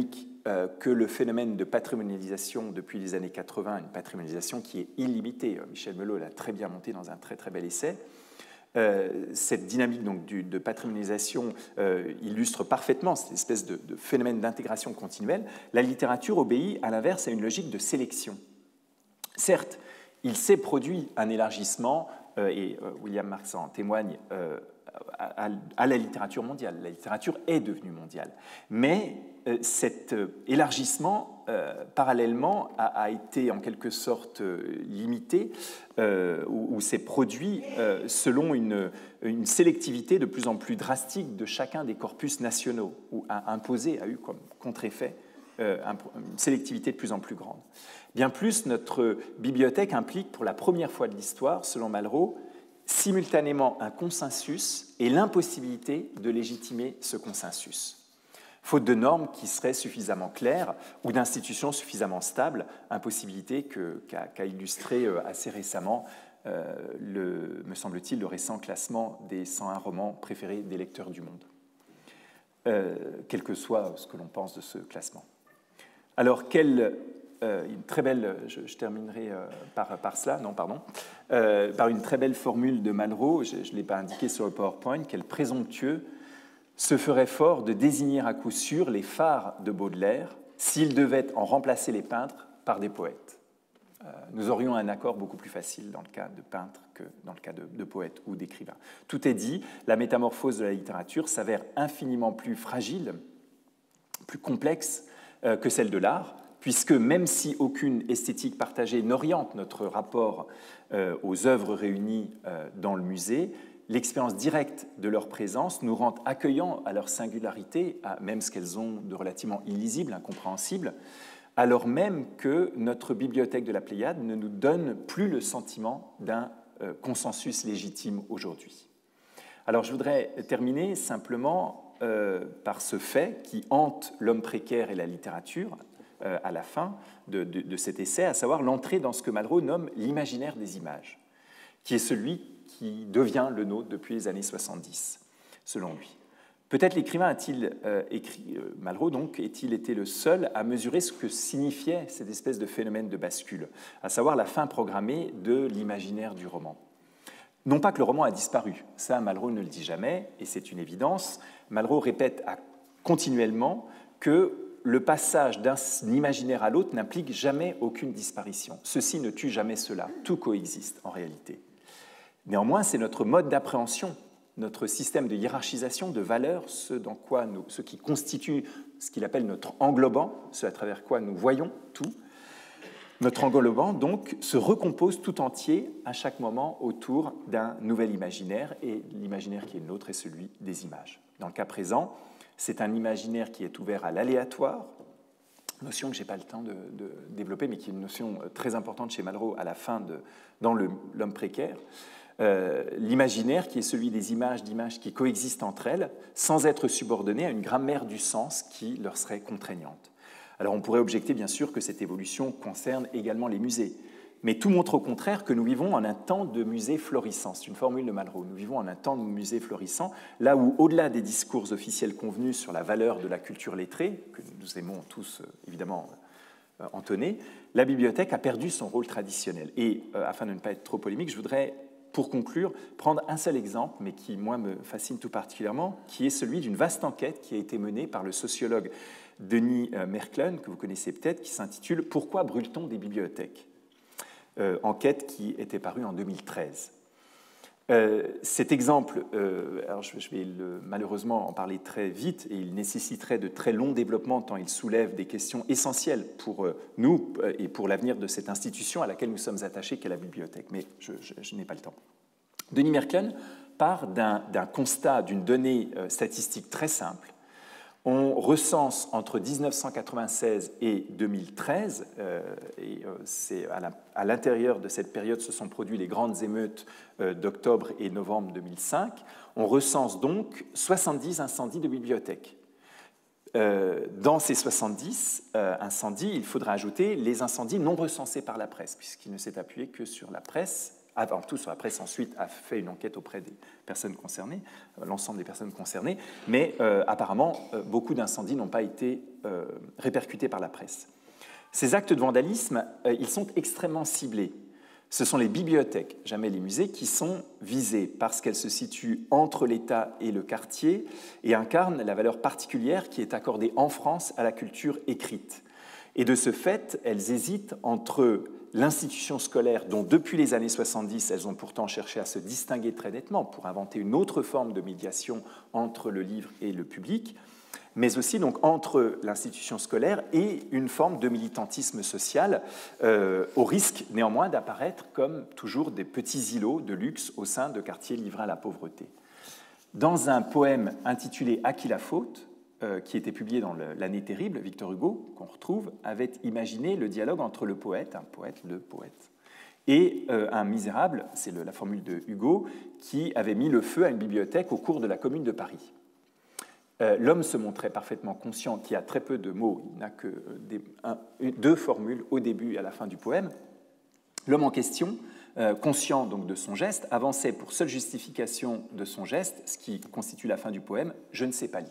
euh, que le phénomène de patrimonialisation depuis les années quatre-vingts, une patrimonialisation qui est illimitée, Michel Melot l'a très bien monté dans un très très bel essai, euh, cette dynamique donc, du, de patrimonialisation euh, illustre parfaitement cette espèce de, de phénomène d'intégration continuelle. La littérature obéit à l'inverse à une logique de sélection. Certes, il s'est produit un élargissement, euh, et euh, William Marx en témoigne, euh, à, à, à la littérature mondiale. La littérature est devenue mondiale. Mais euh, cet euh, élargissement, euh, parallèlement, a, a été en quelque sorte euh, limité, euh, ou, ou s'est produit euh, selon une, une sélectivité de plus en plus drastique de chacun des corpus nationaux, ou a imposé, a eu comme contre-effet euh, une sélectivité de plus en plus grande. Bien plus, notre bibliothèque implique pour la première fois de l'histoire, selon Malraux, simultanément un consensus et l'impossibilité de légitimer ce consensus. Faute de normes qui seraient suffisamment claires ou d'institutions suffisamment stables, impossibilité que, qu'a, qu'a illustré assez récemment, euh, le, me semble-t-il, le récent classement des cent un romans préférés des lecteurs du monde, euh, quel que soit ce que l'on pense de ce classement. Alors, quelle... Euh, une très belle, je, je terminerai euh, par, par cela, non, pardon, euh, par une très belle formule de Malraux, je ne l'ai pas indiqué sur le PowerPoint, quel présomptueux se ferait fort de désigner à coup sûr les phares de Baudelaire s'il devait en remplacer les peintres par des poètes. Euh, nous aurions un accord beaucoup plus facile dans le cas de peintres que dans le cas de, de poètes ou d'écrivains. Tout est dit, la métamorphose de la littérature s'avère infiniment plus fragile, plus complexe euh, que celle de l'art, puisque même si aucune esthétique partagée n'oriente notre rapport euh, aux œuvres réunies euh, dans le musée, l'expérience directe de leur présence nous rend accueillants à leur singularité, à même ce qu'elles ont de relativement illisible, incompréhensible, alors même que notre bibliothèque de la Pléiade ne nous donne plus le sentiment d'un euh, consensus légitime aujourd'hui. Alors je voudrais terminer simplement euh, par ce fait qui hante l'homme précaire et la littérature, à la fin de, de, de cet essai, à savoir l'entrée dans ce que Malraux nomme l'imaginaire des images, qui est celui qui devient le nôtre depuis les années soixante-dix, selon lui. Peut-être l'écrivain a-t-il euh, écrit, euh, Malraux donc, est-il été le seul à mesurer ce que signifiait cette espèce de phénomène de bascule, à savoir la fin programmée de l'imaginaire du roman. Non pas que le roman a disparu, ça Malraux ne le dit jamais, et c'est une évidence. Malraux répète à, continuellement que le passage d'un imaginaire à l'autre n'implique jamais aucune disparition. Ceci ne tue jamais cela, tout coexiste en réalité. Néanmoins, c'est notre mode d'appréhension, notre système de hiérarchisation de valeurs, ce, dans quoi nous, ce qui constitue ce qu'il appelle notre englobant, ce à travers quoi nous voyons tout. Notre englobant, donc, se recompose tout entier à chaque moment autour d'un nouvel imaginaire, et l'imaginaire qui est le nôtre est celui des images. Dans le cas présent, c'est un imaginaire qui est ouvert à l'aléatoire, notion que je n'ai pas le temps de, de développer, mais qui est une notion très importante chez Malraux à la fin de dans le, l'homme précaire. Euh, l'imaginaire qui est celui des images d'images qui coexistent entre elles, sans être subordonnées à une grammaire du sens qui leur serait contraignante. Alors on pourrait objecter bien sûr que cette évolution concerne également les musées, mais tout montre au contraire que nous vivons en un temps de musée florissant. C'est une formule de Malraux. Nous vivons en un temps de musée florissant, là où, au-delà des discours officiels convenus sur la valeur de la culture lettrée, que nous aimons tous évidemment entonner, la bibliothèque a perdu son rôle traditionnel. Et euh, afin de ne pas être trop polémique, je voudrais, pour conclure, prendre un seul exemple, mais qui, moi, me fascine tout particulièrement, qui est celui d'une vaste enquête qui a été menée par le sociologue Denis Merklen, que vous connaissez peut-être, qui s'intitule « Pourquoi brûle-t-on des bibliothèques ?» Euh, enquête qui était parue en deux mille treize. Euh, cet exemple, euh, alors je, je vais le, malheureusement en parler très vite, et il nécessiterait de très longs développements tant il soulève des questions essentielles pour euh, nous et pour l'avenir de cette institution à laquelle nous sommes attachés qu'est la bibliothèque, mais je, je, je n'ai pas le temps. Denis Merklen part d'un, d'un constat, d'une donnée euh, statistique très simple. On recense entre dix-neuf cent quatre-vingt-seize et deux mille treize, euh, et euh, c'est à, la, à l'intérieur de cette période se sont produites les grandes émeutes euh, d'octobre et novembre deux mille cinq, on recense donc soixante-dix incendies de bibliothèques. Euh, dans ces soixante-dix euh, incendies, il faudra ajouter les incendies non recensés par la presse, puisqu'il ne s'est appuyé que sur la presse Avant tout, sur la presse ensuite a fait une enquête auprès des personnes concernées, euh, l'ensemble des personnes concernées, mais euh, apparemment, euh, beaucoup d'incendies n'ont pas été euh, répercutés par la presse. Ces actes de vandalisme, euh, ils sont extrêmement ciblés. Ce sont les bibliothèques, jamais les musées, qui sont visés parce qu'elles se situent entre l'État et le quartier et incarnent la valeur particulière qui est accordée en France à la culture écrite. Et de ce fait, elles hésitent entre l'institution scolaire, dont depuis les années soixante-dix, elles ont pourtant cherché à se distinguer très nettement pour inventer une autre forme de médiation entre le livre et le public, mais aussi donc entre l'institution scolaire et une forme de militantisme social, euh, au risque néanmoins d'apparaître comme toujours des petits îlots de luxe au sein de quartiers livrés à la pauvreté. Dans un poème intitulé « À qui la faute ?», euh, qui était publié dans l'année terrible, Victor Hugo, qu'on retrouve, avait imaginé le dialogue entre le poète, un poète, le poète, et euh, un misérable, c'est la formule de Hugo, qui avait mis le feu à une bibliothèque au cours de la Commune de Paris. L'homme se montrait parfaitement conscient qu'il y a très peu de mots, il n'a que des, un, deux formules au début et à la fin du poème. L'homme en question, euh, conscient donc de son geste, avançait pour seule justification de son geste, ce qui constitue la fin du poème, « Je ne sais pas lire ».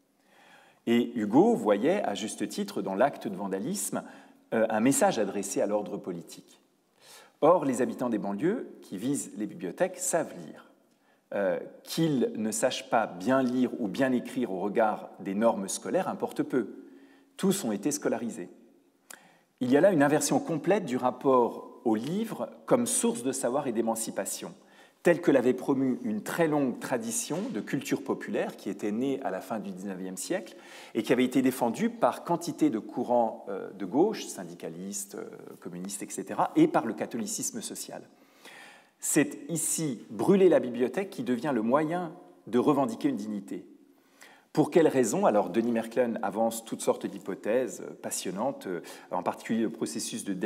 Et Hugo voyait, à juste titre, dans l'acte de vandalisme, euh, un message adressé à l'ordre politique. Or, les habitants des banlieues qui visent les bibliothèques savent lire. Euh, qu'ils ne sachent pas bien lire ou bien écrire au regard des normes scolaires importe peu. Tous ont été scolarisés. Il y a là une inversion complète du rapport au livre comme source de savoir et d'émancipation, telle que l'avait promu une très longue tradition de culture populaire qui était née à la fin du dix-neuvième siècle et qui avait été défendue par quantité de courants euh, de gauche, syndicalistes, euh, communistes, et cetera, et par le catholicisme social. C'est ici brûler la bibliothèque qui devient le moyen de revendiquer une dignité. Pour quelles raisons? Alors, Denis Merklin avance toutes sortes d'hypothèses passionnantes, en particulier le processus de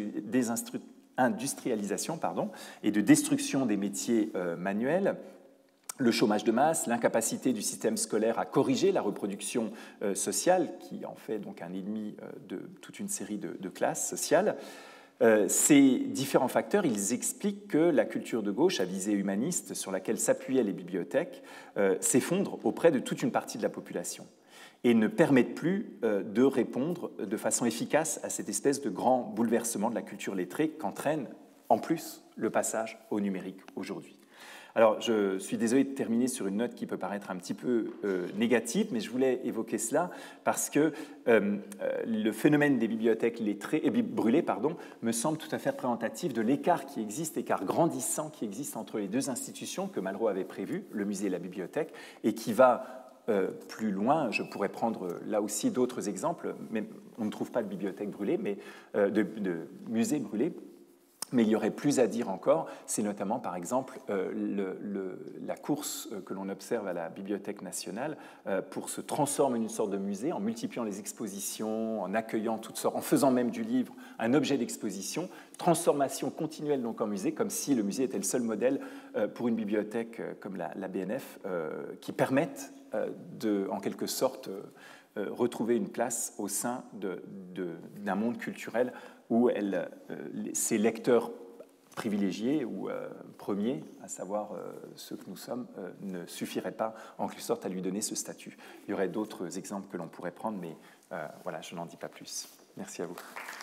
désindustrialisation pardon, et de destruction des métiers euh, manuels, le chômage de masse, l'incapacité du système scolaire à corriger la reproduction euh, sociale, qui en fait donc un ennemi euh, de toute une série de, de classes sociales. Euh, ces différents facteurs, ils expliquent que la culture de gauche à visée humaniste sur laquelle s'appuyaient les bibliothèques euh, s'effondre auprès de toute une partie de la population et ne permettent plus euh, de répondre de façon efficace à cette espèce de grand bouleversement de la culture lettrée qu'entraîne en plus le passage au numérique aujourd'hui. Alors, je suis désolé de terminer sur une note qui peut paraître un petit peu euh, négative, mais je voulais évoquer cela parce que euh, le phénomène des bibliothèques lettrées, et brûlées pardon, me semble tout à fait représentatif de l'écart qui existe, écart grandissant qui existe entre les deux institutions que Malraux avait prévues, le musée et la bibliothèque, et qui va euh, plus loin. Je pourrais prendre là aussi d'autres exemples, mais on ne trouve pas de bibliothèque brûlée, mais euh, de, de musées brûlés. Mais il y aurait plus à dire encore, c'est notamment par exemple euh, le, le, la course que l'on observe à la Bibliothèque nationale euh, pour se transformer en une sorte de musée, en multipliant les expositions, en accueillant toutes sortes, en faisant même du livre un objet d'exposition, transformation continuelle donc en musée, comme si le musée était le seul modèle euh, pour une bibliothèque euh, comme la, la B N F, euh, qui permette euh, de, en quelque sorte, euh, retrouver une place au sein de, de, d'un monde culturel où elle, euh, ses lecteurs privilégiés ou euh, premiers, à savoir euh, ceux que nous sommes, euh, ne suffiraient pas en quelque sorte à lui donner ce statut. Il y aurait d'autres exemples que l'on pourrait prendre, mais euh, voilà, je n'en dis pas plus. Merci à vous.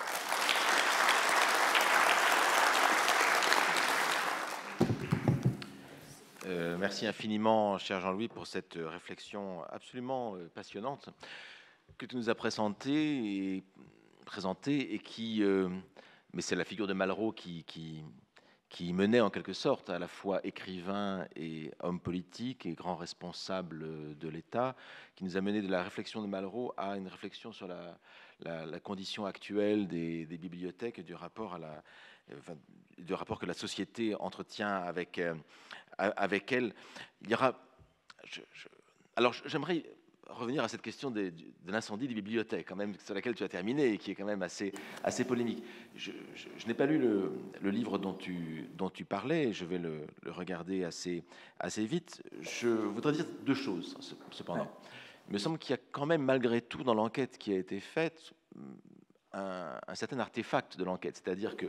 Euh, merci infiniment, cher Jean-Louis, pour cette réflexion absolument passionnante que tu nous as présentée et, présentée et qui... Euh, mais c'est la figure de Malraux qui, qui, qui menait en quelque sorte à la fois écrivain et homme politique et grand responsable de l'État, qui nous a mené de la réflexion de Malraux à une réflexion sur la, la, la condition actuelle des, des bibliothèques et du rapport, à la, enfin, du rapport que la société entretient avec, euh, avec elle. Il y aura... Je, je, alors j'aimerais revenir à cette question de, de l'incendie des bibliothèques, quand même, sur laquelle tu as terminé et qui est quand même assez, assez polémique. Je, je, je n'ai pas lu le, le livre dont tu, dont tu parlais, je vais le, le regarder assez, assez vite. Je voudrais dire deux choses, cependant. Ouais. Il me semble qu'il y a quand même, malgré tout, dans l'enquête qui a été faite, un, un certain artefact de l'enquête, c'est-à-dire que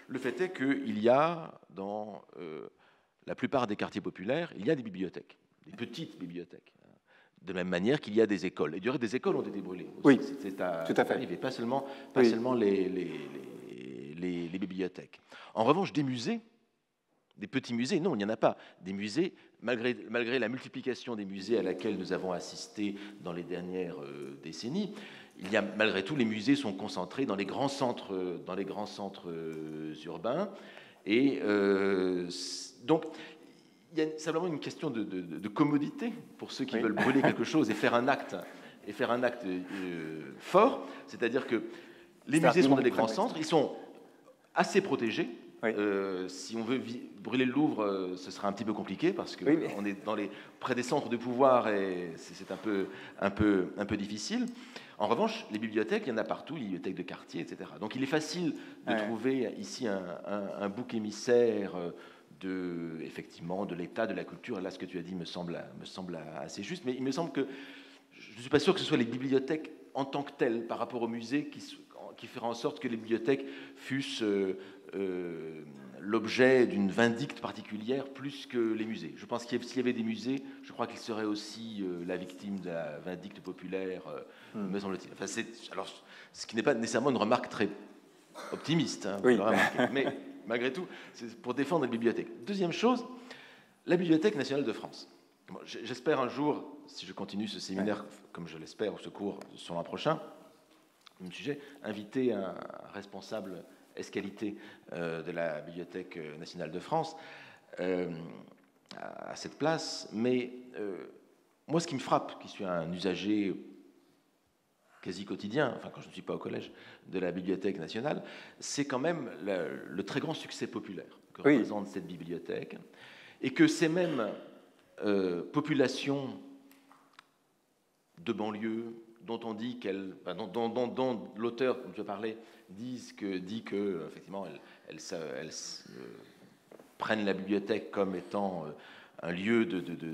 le fait est qu'il y a, dans euh, la plupart des quartiers populaires, il y a des bibliothèques, des petites bibliothèques, de la même manière qu'il y a des écoles. Et du reste, des écoles ont été brûlées aussi. Oui, c'est à, tout à fait. Arrivé, pas seulement, pas oui. seulement les, les, les, les, les bibliothèques. En revanche, des musées, des petits musées, non, il n'y en a pas. Des musées, malgré, malgré la multiplication des musées à laquelle nous avons assisté dans les dernières euh, décennies, il y a, malgré tout, les musées sont concentrés dans les grands centres, dans les grands centres euh, urbains. Et euh, donc, il y a simplement une question de, de, de commodité pour ceux qui oui. veulent brûler quelque chose et faire un acte, et faire un acte euh, fort. C'est-à-dire que les musées sont dans les grands centres, ils sont assez protégés. Oui. Euh, si on veut brûler le Louvre, euh, ce sera un petit peu compliqué parce qu'on oui, mais... est dans les, près des centres de pouvoir et c'est un peu, un, peu, un peu difficile. En revanche, les bibliothèques, il y en a partout, les bibliothèques de quartier, et cetera. Donc il est facile de ouais. trouver ici un, un, un bouc émissaire de, effectivement, de l'État, de la culture. Et là, ce que tu as dit me semble, me semble assez juste, mais il me semble que je ne suis pas sûr que ce soit les bibliothèques en tant que telles par rapport aux musées qui, qui feraient en sorte que les bibliothèques fussent euh, euh, l'objet d'une vindicte particulière plus que les musées. Je pense qu'il y, s'il y avait des musées, je crois qu'ils seraient aussi euh, la victime de la vindicte populaire, euh, mm. me semble-t-il. Enfin, c'est, alors, ce qui n'est pas nécessairement une remarque très optimiste, hein, oui. mais malgré tout, c'est pour défendre les bibliothèques. Deuxième chose, la Bibliothèque nationale de France. Bon, j'espère un jour, si je continue ce séminaire, ouais. comme je l'espère, au secours sur l'an prochain, même sujet, inviter un responsable ès-qualité euh, de la Bibliothèque nationale de France euh, à, à cette place. Mais euh, moi, ce qui me frappe, qui suis un usager quasi quotidien, enfin quand je ne suis pas au collège, de la Bibliothèque nationale, c'est quand même le, le très grand succès populaire que oui. représente cette bibliothèque, et que ces mêmes euh, populations de banlieue, dont on dit qu'elle, enfin, dont, dont, dont, dont l'auteur dont tu as parlé disent que, dit que effectivement elles, elles, elles euh, prennent la bibliothèque comme étant euh, un lieu de, de, de, de,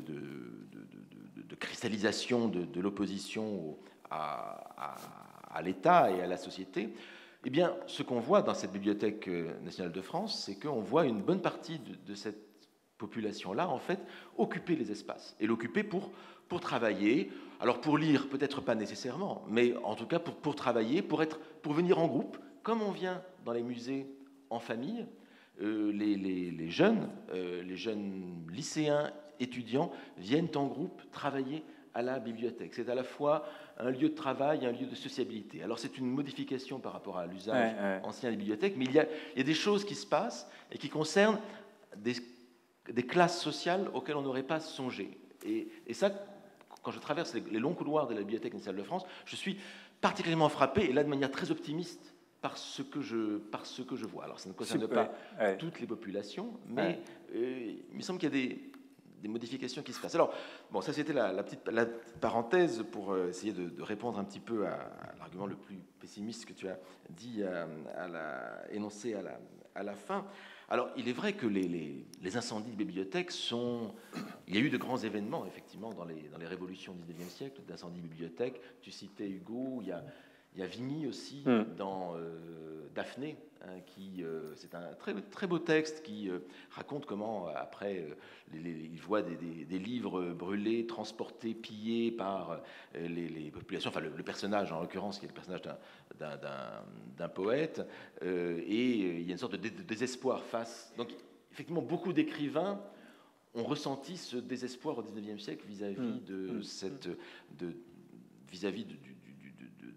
de, de cristallisation de, de l'opposition à, à, à l'État et à la société. Eh bien, ce qu'on voit dans cette Bibliothèque nationale de France, c'est qu'on voit une bonne partie de, de cette population-là, en fait, occuper les espaces et l'occuper pour pour travailler, alors pour lire, peut-être pas nécessairement, mais en tout cas pour, pour travailler, pour, être, pour venir en groupe, comme on vient dans les musées en famille, euh, les, les, les jeunes, euh, les jeunes lycéens, étudiants, viennent en groupe travailler à la bibliothèque. C'est à la fois un lieu de travail et un lieu de sociabilité. Alors c'est une modification par rapport à l'usage ouais, ouais. ancien des bibliothèques, mais il y, a, il y a des choses qui se passent et qui concernent des, des classes sociales auxquelles on n'aurait pas songé. Et, et ça, quand je traverse les longs couloirs de la Bibliothèque nationale de France, je suis particulièrement frappé, et là de manière très optimiste, par ce que je, par ce que je vois. Alors ça ne concerne Super. pas ouais. toutes les populations, mais ouais. euh, il me semble qu'il y a des, des modifications qui se passent. Alors, bon, ça c'était la, la petite la parenthèse pour euh, essayer de, de répondre un petit peu à, à l'argument le plus pessimiste que tu as dit, à, à la, énoncé à la, à la fin. Alors, il est vrai que les, les, les incendies de bibliothèques sont... Il y a eu de grands événements, effectivement, dans les, dans les révolutions du dix-neuvième siècle, d'incendies de bibliothèques. Tu citais Hugo, il y a, il y a Vigny aussi, mm. dans euh, Daphné, hein, qui... Euh, c'est un très, très beau texte qui euh, raconte comment, après, euh, les, les, il voit des, des, des livres brûlés, transportés, pillés par euh, les, les populations, enfin, le, le personnage, en l'occurrence, qui est le personnage d'un... D'un, d'un, d'un poète, euh, et euh, il y a une sorte de, dé- de désespoir face... Donc, effectivement, beaucoup d'écrivains ont ressenti ce désespoir au dix-neuvième siècle vis-à-vis mmh. de mmh. cette... De, vis-à-vis de, du, du, du, de,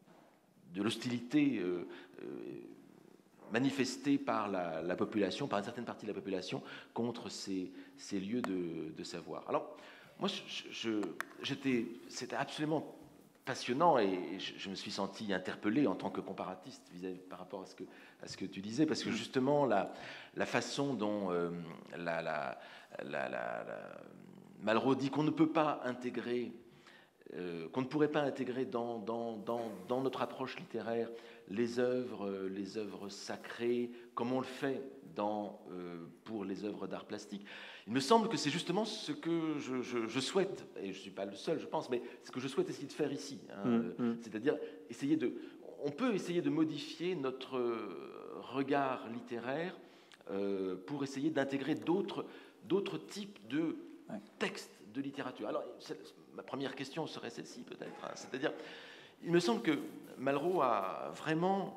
de l'hostilité euh, euh, manifestée par la, la population, par une certaine partie de la population, contre ces, ces lieux de, de savoir. Alors, moi, je, je, j'étais... C'était absolument... passionnant, et je, je me suis senti interpellé en tant que comparatiste vis-à-vis, par rapport à ce, que, à ce que tu disais, parce que justement la, la façon dont euh, la, la, la, la, la Malraux dit qu'on ne peut pas intégrer, euh, qu'on ne pourrait pas intégrer dans, dans, dans, dans notre approche littéraire les œuvres, les œuvres sacrées, comme on le fait dans, euh, pour les œuvres d'art plastique. Il me semble que c'est justement ce que je, je, je souhaite, et je ne suis pas le seul, je pense, mais ce que je souhaite essayer de faire ici. Hein, mmh, mmh. C'est-à-dire essayer de... On peut essayer de modifier notre regard littéraire euh, pour essayer d'intégrer d'autres d'autres types de ouais. textes de littérature. Alors, ma première question serait celle-ci, peut-être. Hein, c'est-à-dire, il me semble que Malraux a vraiment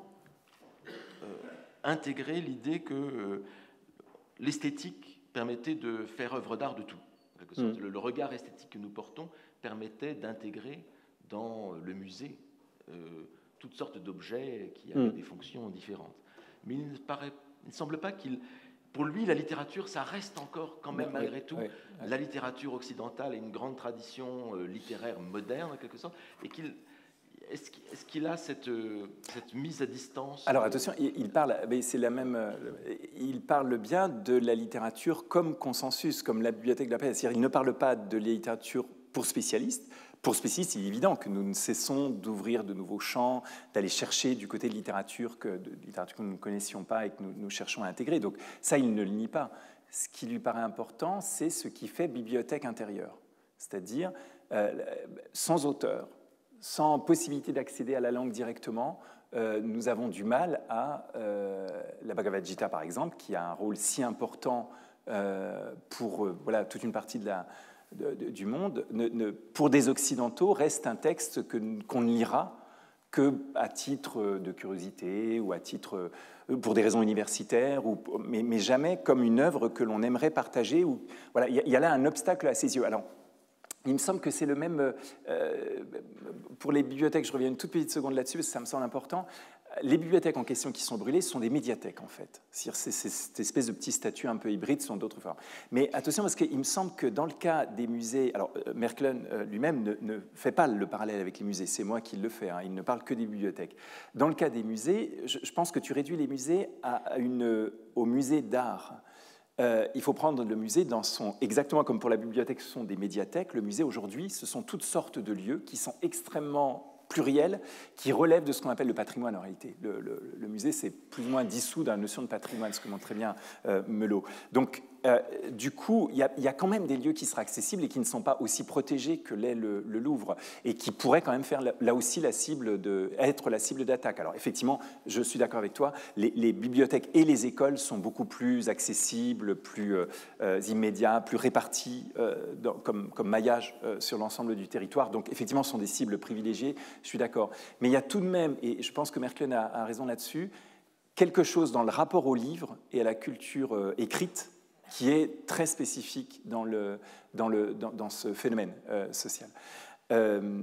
euh, intégré l'idée que euh, l'esthétique permettait de faire œuvre d'art de tout. En quelque sorte. Mmh. Le, le regard esthétique que nous portons permettait d'intégrer dans le musée euh, toutes sortes d'objets qui avaient mmh. des fonctions différentes. Mais il ne, paraît, il ne semble pas qu'il... Pour lui, la littérature, ça reste encore, quand même, oui, malgré tout, oui, oui. la littérature occidentale est une grande tradition euh, littéraire moderne, en quelque sorte, et qu'il... Est-ce qu'il, est-ce qu'il a cette, cette mise à distance? Alors attention, il, il parle, mais c'est la même. Il parle bien de la littérature comme consensus, comme la Bibliothèque de la Paix. C'est-à-dire, il ne parle pas de la littérature pour spécialistes. Pour spécialistes, il est évident que nous ne cessons d'ouvrir de nouveaux champs, d'aller chercher du côté de littérature que, de littérature que nous ne connaissions pas et que nous, nous cherchons à intégrer. Donc ça, il ne le nie pas. Ce qui lui paraît important, c'est ce qui fait bibliothèque intérieure, c'est-à-dire euh, sans auteur, sans possibilité d'accéder à la langue directement, euh, nous avons du mal à euh, la Bhagavad Gita, par exemple, qui a un rôle si important euh, pour euh, voilà, toute une partie de la, de, de, du monde, ne, ne, pour des Occidentaux, reste un texte que, qu'on ne lira qu'à titre de curiosité ou à titre, pour des raisons universitaires, ou, mais, mais jamais comme une œuvre que l'on aimerait partager. Ou, voilà, il y, y a là un obstacle à ses yeux. Alors, il me semble que c'est le même, euh, pour les bibliothèques, je reviens une toute petite seconde là-dessus, parce que ça me semble important, les bibliothèques en question qui sont brûlées sont des médiathèques, en fait. C'est, c'est, c'est cette espèce de petits statuts un peu hybrides sont d'autres formes. Mais attention, parce qu'il me semble que dans le cas des musées, alors Merkelen lui-même ne, ne fait pas le parallèle avec les musées, c'est moi qui le fais, hein, il ne parle que des bibliothèques. Dans le cas des musées, je, je pense que tu réduis les musées à une, au musée d'art. Euh, il faut prendre le musée dans son... Exactement comme pour la bibliothèque, ce sont des médiathèques. Le musée, aujourd'hui, ce sont toutes sortes de lieux qui sont extrêmement pluriels, qui relèvent de ce qu'on appelle le patrimoine, en réalité. Le, le, le musée, c'est plus ou moins dissous dans la notion de patrimoine, ce que montre très bien euh, Melot. Donc, euh, du coup, il y, y a quand même des lieux qui seraient accessibles et qui ne sont pas aussi protégés que l'est le, le Louvre, et qui pourraient quand même faire, là aussi, la cible de, être la cible d'attaque. Alors, effectivement, je suis d'accord avec toi, les, les bibliothèques et les écoles sont beaucoup plus accessibles, plus euh, immédiats, plus répartis euh, dans, comme, comme maillage euh, sur l'ensemble du territoire. Donc, effectivement, ce sont des cibles privilégiées, je suis d'accord. Mais il y a tout de même, et je pense que Merkelen a, a raison là-dessus, quelque chose dans le rapport au livre et à la culture euh, écrite qui est très spécifique dans, le, dans, le, dans, dans ce phénomène euh, social. Euh,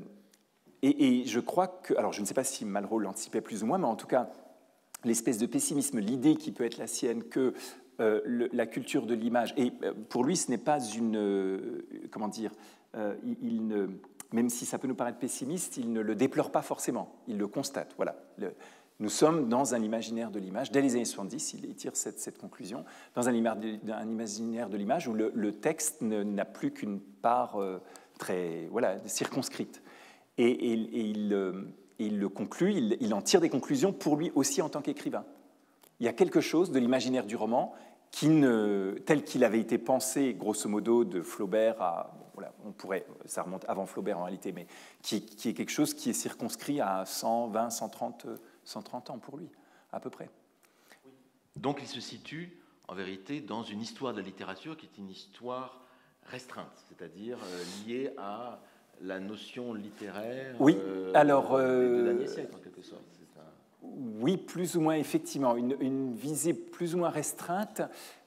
et, et je crois que, alors je ne sais pas si Malraux l'anticipait plus ou moins, mais en tout cas, l'espèce de pessimisme, l'idée qui peut être la sienne que euh, le, la culture de l'image, et pour lui ce n'est pas une, euh, comment dire, euh, il, il ne, même si ça peut nous paraître pessimiste, il ne le déplore pas forcément, il le constate, voilà. Le, Nous sommes dans un imaginaire de l'image, dès les années soixante-dix, il tire cette, cette conclusion, dans un, un imaginaire de l'image où le, le texte ne, n'a plus qu'une part euh, très voilà, circonscrite. Et, et, et, il, euh, et il le conclut, il, il en tire des conclusions pour lui aussi en tant qu'écrivain. Il y a quelque chose de l'imaginaire du roman qui ne, tel qu'il avait été pensé, grosso modo, de Flaubert à... Bon, voilà, on pourrait, ça remonte avant Flaubert en réalité, mais qui, qui est quelque chose qui est circonscrit à cent vingt, cent trente... cent trente ans pour lui, à peu près. Oui. Donc il se situe, en vérité, dans une histoire de la littérature qui est une histoire restreinte, c'est-à-dire euh, liée à la notion littéraire oui, euh, alors, euh, du dernier siècle, en quelque sorte. C'est un... Oui, plus ou moins, effectivement. Une, une visée plus ou moins restreinte.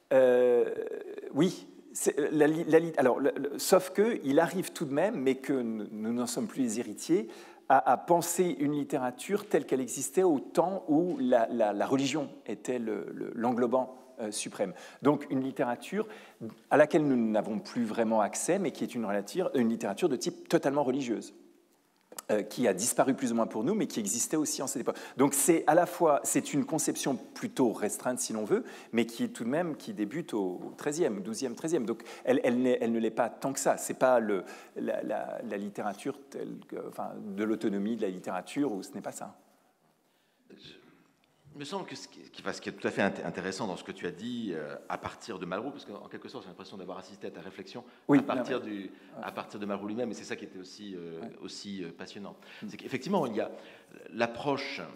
Euh, oui, la, la, alors, le, le, sauf qu'il arrive tout de même, mais que nous n'en sommes plus les héritiers, À, à penser une littérature telle qu'elle existait au temps où la, la, la religion était le, le, l'englobant euh, suprême. Donc une littérature à laquelle nous n'avons plus vraiment accès, mais qui est une, une littérature de type totalement religieuse, euh, qui a disparu plus ou moins pour nous, mais qui existait aussi en cette époque. Donc c'est à la fois, c'est une conception plutôt restreinte si l'on veut, mais qui est tout de même, qui débute au treizième, douzième, treizième. Donc elle, elle, elle ne l'est pas tant que ça. C'est pas le, la, la, la littérature telle que, enfin, de l'autonomie de la littérature, ou ce n'est pas ça. Il me semble que ce qui, ce qui est tout à fait intéressant dans ce que tu as dit euh, à partir de Malraux, parce qu'en quelque sorte j'ai l'impression d'avoir assisté à ta réflexion oui, à, partir non, du, ouais. à partir de Malraux lui-même, et c'est ça qui était aussi, euh, ouais. aussi euh, passionnant. C'est qu'effectivement il y a l'approche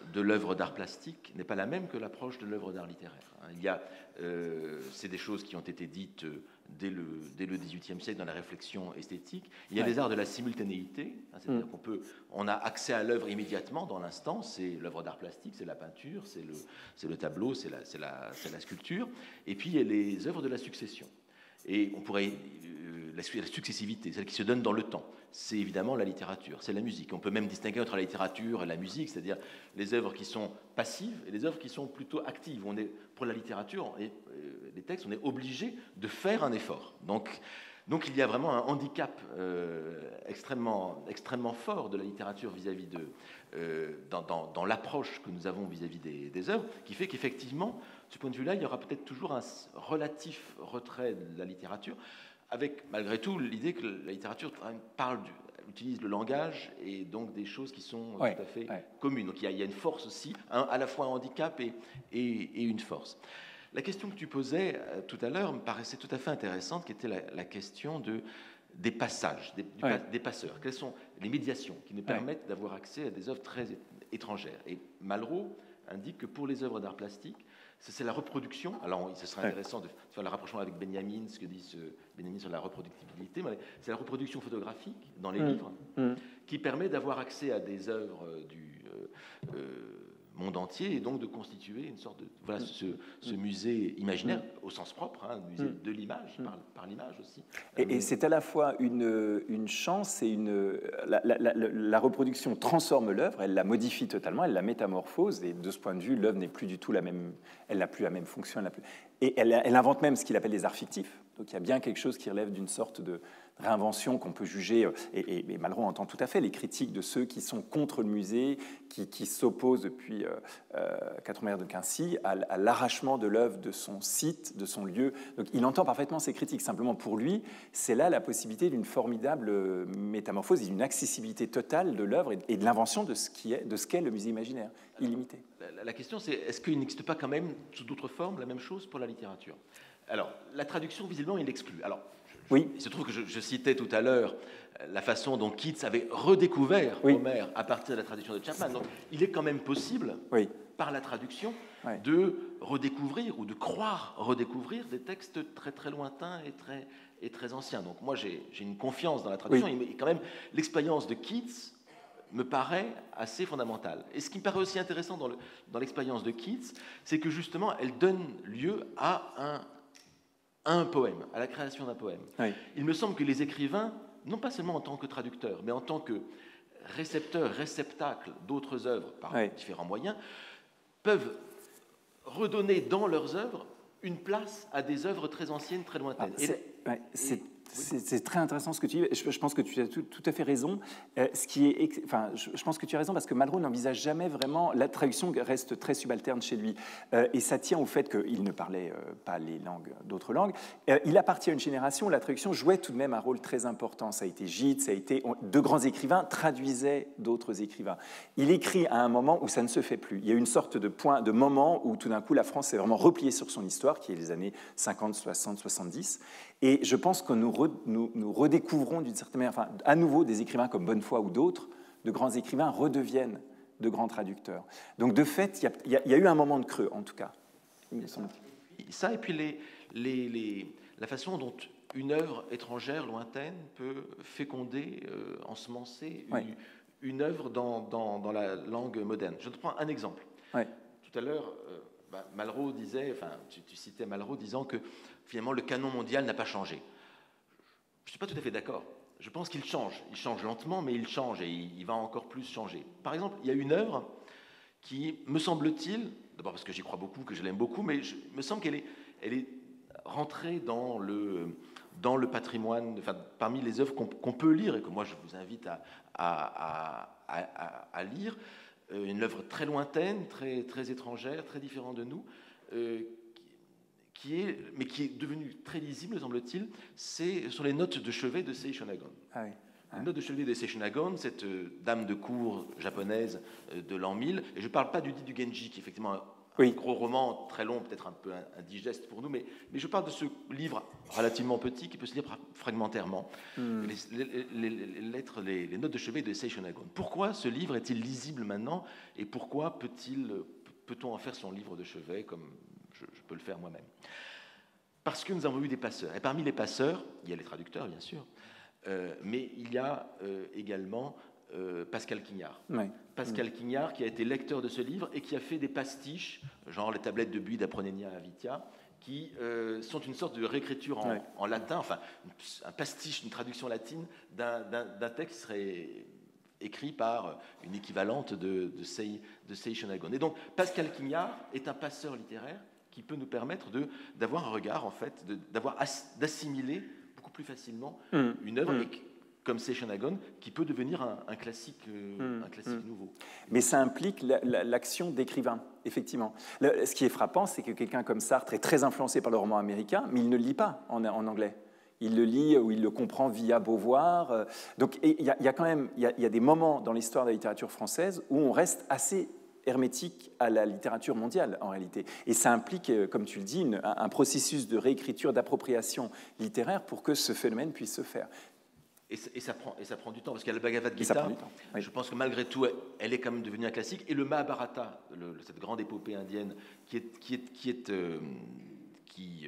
de l'œuvre d'art plastique n'est pas la même que l'approche de l'œuvre d'art littéraire. Il y a, euh, c'est des choses qui ont été dites dès le, dès le dix-huitième siècle dans la réflexion esthétique. Il y a ouais. les arts de la simultanéité, hein, c'est-à-dire mmh. qu'on peut, on a accès à l'œuvre immédiatement dans l'instant. C'est l'œuvre d'art plastique, c'est la peinture, c'est le, c'est le tableau, c'est la, c'est la, c'est la sculpture. Et puis il y a les œuvres de la succession. Et on pourrait euh, la, la successivité, celle qui se donne dans le temps. C'est évidemment la littérature, c'est la musique. On peut même distinguer entre la littérature et la musique, c'est-à-dire les œuvres qui sont passives et les œuvres qui sont plutôt actives. On est, pour la littérature et euh, les textes, on est obligé de faire un effort. Donc, donc il y a vraiment un handicap euh, extrêmement, extrêmement fort de la littérature vis-à-vis de, euh, dans, dans, dans l'approche que nous avons vis-à-vis des, des œuvres, qui fait qu'effectivement, de ce point de vue-là, il y aura peut-être toujours un relatif retrait de la littérature, avec malgré tout l'idée que la littérature parle du, utilise le langage et donc des choses qui sont ouais, tout à fait ouais. communes. Donc il y, a, il y a une force aussi, un, à la fois un handicap et, et, et une force. La question que tu posais euh, tout à l'heure me paraissait tout à fait intéressante, qui était la, la question de, des passages, des, du, ouais. des passeurs. Quelles sont les médiations qui nous permettent ouais. d'avoir accès à des œuvres très étrangères? Et Malraux indique que pour les œuvres d'art plastique, c'est la reproduction. Alors, ce serait intéressant de faire le rapprochement avec Benjamin, ce que dit ce Benjamin sur la reproductibilité, mais c'est la reproduction photographique dans les mmh. livres mmh. qui permet d'avoir accès à des œuvres du euh, euh, monde entier et donc de constituer une sorte de voilà mmh. ce, ce musée imaginaire mmh. au sens propre, hein, musée mmh. de l'image, mmh. par, par l'image aussi. Et, et c'est à la fois une, une chance et une la, la, la, la reproduction transforme l'œuvre, elle la modifie totalement, elle la métamorphose et de ce point de vue, l'œuvre n'est plus du tout la même, elle n'a plus la même fonction, elle n'a plus, et elle, elle invente même ce qu'il appelle les arts fictifs. Donc il y a bien quelque chose qui relève d'une sorte de réinvention qu'on peut juger, et, et, et Malraux entend tout à fait les critiques de ceux qui sont contre le musée, qui, qui s'opposent depuis euh, euh, Quatremer de Quincy à, à l'arrachement de l'œuvre de son site, de son lieu. Donc il entend parfaitement ces critiques. Simplement pour lui, c'est là la possibilité d'une formidable métamorphose et d'une accessibilité totale de l'œuvre et, et de l'invention de ce qui est, de ce qu'est le musée imaginaire, illimité. La, la question c'est, est-ce qu'il n'existe pas quand même sous d'autres formes la même chose pour la littérature? Alors, la traduction, visiblement, il l'exclut. Alors, je, oui. il se trouve que je, je citais tout à l'heure la façon dont Keats avait redécouvert oui. Homère à partir de la traduction de Chapman. Donc, il est quand même possible, oui. par la traduction, oui. de redécouvrir ou de croire redécouvrir des textes très très lointains et très, et très anciens. Donc, moi, j'ai, j'ai une confiance dans la traduction. Oui. Et quand même, l'expérience de Keats me paraît assez fondamentale. Et ce qui me paraît aussi intéressant dans, le, dans l'expérience de Keats, c'est que justement, elle donne lieu à un un poème, à la création d'un poème. Oui. Il me semble que les écrivains, non pas seulement en tant que traducteurs, mais en tant que récepteurs, réceptacles d'autres œuvres par oui. différents moyens, peuvent redonner dans leurs œuvres une place à des œuvres très anciennes, très lointaines. Ah, c'est, et, ouais, c'est, et, c'est, c'est très intéressant ce que tu dis. Je, je pense que tu as tout, tout à fait raison. Euh, ce qui est, enfin, je, je pense que tu as raison parce que Malraux n'envisage jamais vraiment. La traduction reste très subalterne chez lui, euh, et ça tient au fait qu'il ne parlait euh, pas les langues, d'autres langues. Euh, il appartient à une génération où la traduction jouait tout de même un rôle très important. Ça a été Gide, ça a été on, de grands écrivains traduisaient d'autres écrivains. Il écrit à un moment où ça ne se fait plus. Il y a une sorte de point, de moment où tout d'un coup la France s'est vraiment repliée sur son histoire, qui est les années cinquante, soixante, soixante-dix. Et je pense que nous, re, nous, nous redécouvrons d'une certaine manière, enfin, à nouveau, des écrivains comme Bonnefoy ou d'autres, de grands écrivains redeviennent de grands traducteurs. Donc, de fait, il y, y, y a eu un moment de creux, en tout cas. Il me semble. Ça, et puis les, les, les, la façon dont une œuvre étrangère, lointaine, peut féconder, euh, ensemencer oui. une, une œuvre dans, dans, dans la langue moderne. Je te prends un exemple. Oui. Tout à l'heure, euh, bah, Malraux disait, enfin, tu, tu citais Malraux disant que finalement, le canon mondial n'a pas changé. Je ne suis pas tout à fait d'accord. Je pense qu'il change. Il change lentement, mais il change et il, il va encore plus changer. Par exemple, il y a une œuvre qui, me semble-t-il, d'abord parce que j'y crois beaucoup, que je l'aime beaucoup, mais il me semble qu'elle est, elle est rentrée dans le, dans le patrimoine, enfin, parmi les œuvres qu'on, qu'on peut lire et que moi je vous invite à, à, à, à, à lire. Euh, une œuvre très lointaine, très, très étrangère, très différente de nous, euh, qui est, mais qui est devenu très lisible, semble-t-il, c'est sur les notes de chevet de Sei Shonagon. Ah oui. Les notes de chevet de Sei Shonagon, cette euh, dame de cour japonaise euh, de l'an mille, et je ne parle pas du dit du Genji, qui est effectivement un, Oui. Un gros roman très long, peut-être un peu indigeste pour nous, mais, mais je parle de ce livre relativement petit qui peut se lire fragmentairement. Mm. Les, les, les, les, lettres, les, les notes de chevet de Seychenhagon. Pourquoi ce livre est-il lisible maintenant et pourquoi peut-il, peut-on en faire son livre de chevet comme je, je peux le faire moi-même? Parce que nous avons eu des passeurs. Et parmi les passeurs, il y a les traducteurs, bien sûr, euh, mais il y a euh, également euh, Pascal Quignard. Oui. Pascal Quignard, qui a été lecteur de ce livre et qui a fait des pastiches, genre les tablettes de Buis d'Apronenia Avitia, qui euh, sont une sorte de réécriture en, oui. en latin, enfin, un pastiche, une traduction latine d'un, d'un, d'un texte qui serait écrit par une équivalente de, de, Sei, de Seychenhagon. Et donc, Pascal Quignard est un passeur littéraire qui peut nous permettre de, d'avoir un regard, en fait, de, d'avoir as, d'assimiler beaucoup plus facilement mmh. une œuvre, mmh. et, comme Seychenhagon, qui peut devenir un, un classique, euh, mmh. un classique mmh. nouveau. Mais ça implique la, la, l'action d'écrivain, effectivement. Le, ce qui est frappant, c'est que quelqu'un comme Sartre est très influencé par le roman américain, mais il ne le lit pas en, en anglais. Il le lit ou il le comprend via Beauvoir. Donc il y, y a quand même y a, y a des moments dans l'histoire de la littérature française où on reste assez hermétique à la littérature mondiale, en réalité. Et ça implique, comme tu le dis, une, un processus de réécriture, d'appropriation littéraire pour que ce phénomène puisse se faire. Et ça, et, ça prend, et ça prend du temps, parce qu'il y a la Bhagavad Gita, oui. Je pense que malgré tout, elle est quand même devenue un classique, et le Mahabharata, le, cette grande épopée indienne, qui est, qui est, qui est, euh, qui, euh,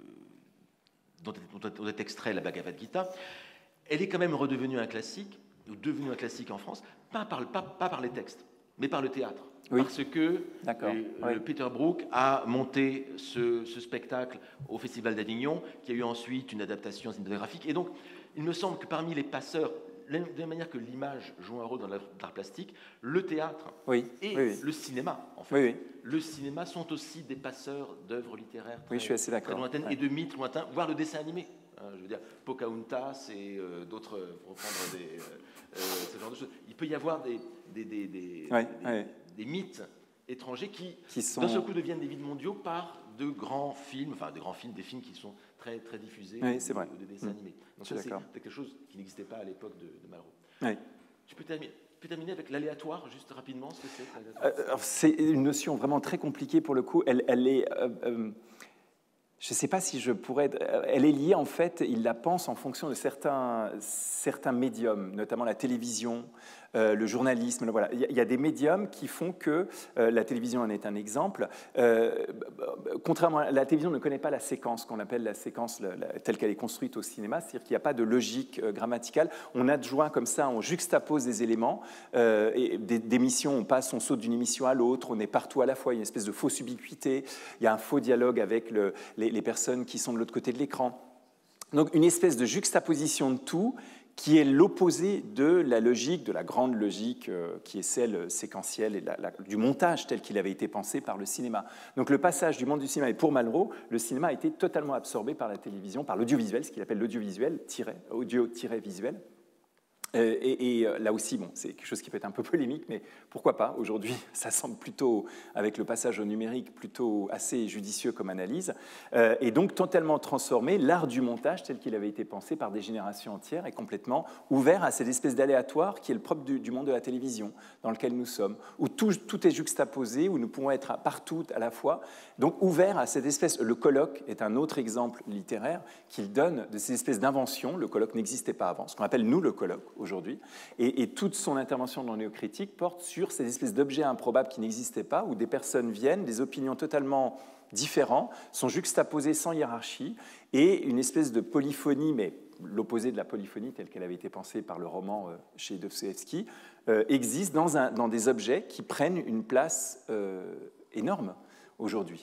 dont, est, dont est extrait la Bhagavad Gita, elle est quand même redevenue un classique, ou devenue un classique en France, pas par, le, pas, pas par les textes, mais par le théâtre. Oui. Parce que euh, oui. Peter Brook a monté ce, ce spectacle au Festival d'Avignon, qui a eu ensuite une adaptation cinématographique. Et donc, il me semble que parmi les passeurs, de la même manière que l'image joue un rôle dans l'art plastique, le théâtre oui. et oui, oui. le cinéma, en fait, oui, oui. le cinéma sont aussi des passeurs d'œuvres littéraires très, oui, je suis assez d'accord. très lointaines ouais. et de mythes lointains, voire le dessin animé. Hein, je veux dire, Pocahontas et euh, d'autres, pour reprendre des, euh, ce genre de choses. Il peut y avoir des, des, des, des, ouais, des, ouais. des mythes étrangers qui, qui sont... d'un seul coup, deviennent des mythes mondiaux par de grands films, enfin de grands films, des films qui sont très, très diffusés, oui, ou, c'est vrai. ou des dessins mmh. animés. Donc ça, c'est quelque chose qui n'existait pas à l'époque de, de Malraux. Oui. Tu peux terminer, tu peux terminer avec l'aléatoire, juste rapidement, ce que c'est euh, C'est une notion vraiment très compliquée pour le coup. Elle, elle est... Euh, euh, je ne sais pas si je pourrais... Elle est liée, en fait, il la pense en fonction de certains, certains médiums, notamment la télévision, euh, le journalisme. Voilà. Il y a des médiums qui font que, euh, la télévision en est un exemple, euh, contrairement à la télévision ne connaît pas la séquence qu'on appelle la séquence la, la, telle qu'elle est construite au cinéma, c'est-à-dire qu'il n'y a pas de logique euh, grammaticale. On adjoint comme ça, on juxtapose des éléments, euh, et des, des missions, on passe, on saute d'une émission à l'autre, on est partout à la fois, il y a une espèce de fausse ubiquité, il y a un faux dialogue avec le, les, les personnes qui sont de l'autre côté de l'écran. Donc une espèce de juxtaposition de tout qui est l'opposé de la logique, de la grande logique euh, qui est celle séquentielle et la, la, du montage tel qu'il avait été pensé par le cinéma. Donc le passage du monde du cinéma, et pour Malraux, le cinéma a été totalement absorbé par la télévision, par l'audiovisuel, ce qu'il appelle l'audiovisuel, audio-visuel. Euh, et, et là aussi, bon, c'est quelque chose qui peut être un peu polémique, mais pourquoi pas? Aujourd'hui, ça semble plutôt, avec le passage au numérique, plutôt assez judicieux comme analyse. Euh, et donc, totalement transformé, l'art du montage, tel qu'il avait été pensé par des générations entières, est complètement ouvert à cette espèce d'aléatoire qui est le propre du, du monde de la télévision, dans lequel nous sommes, où tout, tout est juxtaposé, où nous pouvons être partout à la fois. Donc, ouvert à cette espèce... Le colloque est un autre exemple littéraire qu'il donne de ces espèces d'inventions. Le colloque n'existait pas avant, ce qu'on appelle, nous, le colloque, aujourd'hui, et, et toute son intervention dans le néocritique porte sur ces espèces d'objets improbables qui n'existaient pas, où des personnes viennent, des opinions totalement différentes, sont juxtaposées sans hiérarchie, et une espèce de polyphonie, mais l'opposé de la polyphonie telle qu'elle avait été pensée par le roman euh, chez Dostoïevski, euh, existe dans, un, dans des objets qui prennent une place euh, énorme aujourd'hui.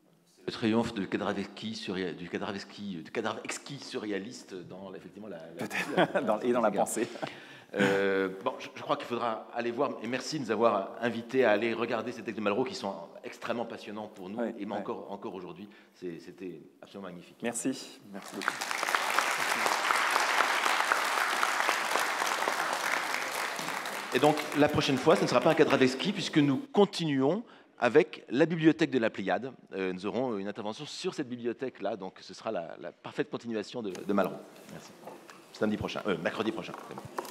Le triomphe du cadavre exquis, surréal, du cadavre exquis, du cadavre exquis surréaliste dans effectivement la, la, la, dans, et dans la pensée. Euh, bon, je, je crois qu'il faudra aller voir, et merci de nous avoir invités à aller regarder ces textes de Malraux qui sont extrêmement passionnants pour nous, ouais, et ouais. encore, encore aujourd'hui, c'était absolument magnifique. Merci, merci beaucoup. Et donc, la prochaine fois, ce ne sera pas un cadavre exquis, puisque nous continuons avec la bibliothèque de la Pléiade. Euh, nous aurons une intervention sur cette bibliothèque-là, donc ce sera la, la parfaite continuation de, de Malraux. Merci. Samedi prochain, euh, mercredi prochain.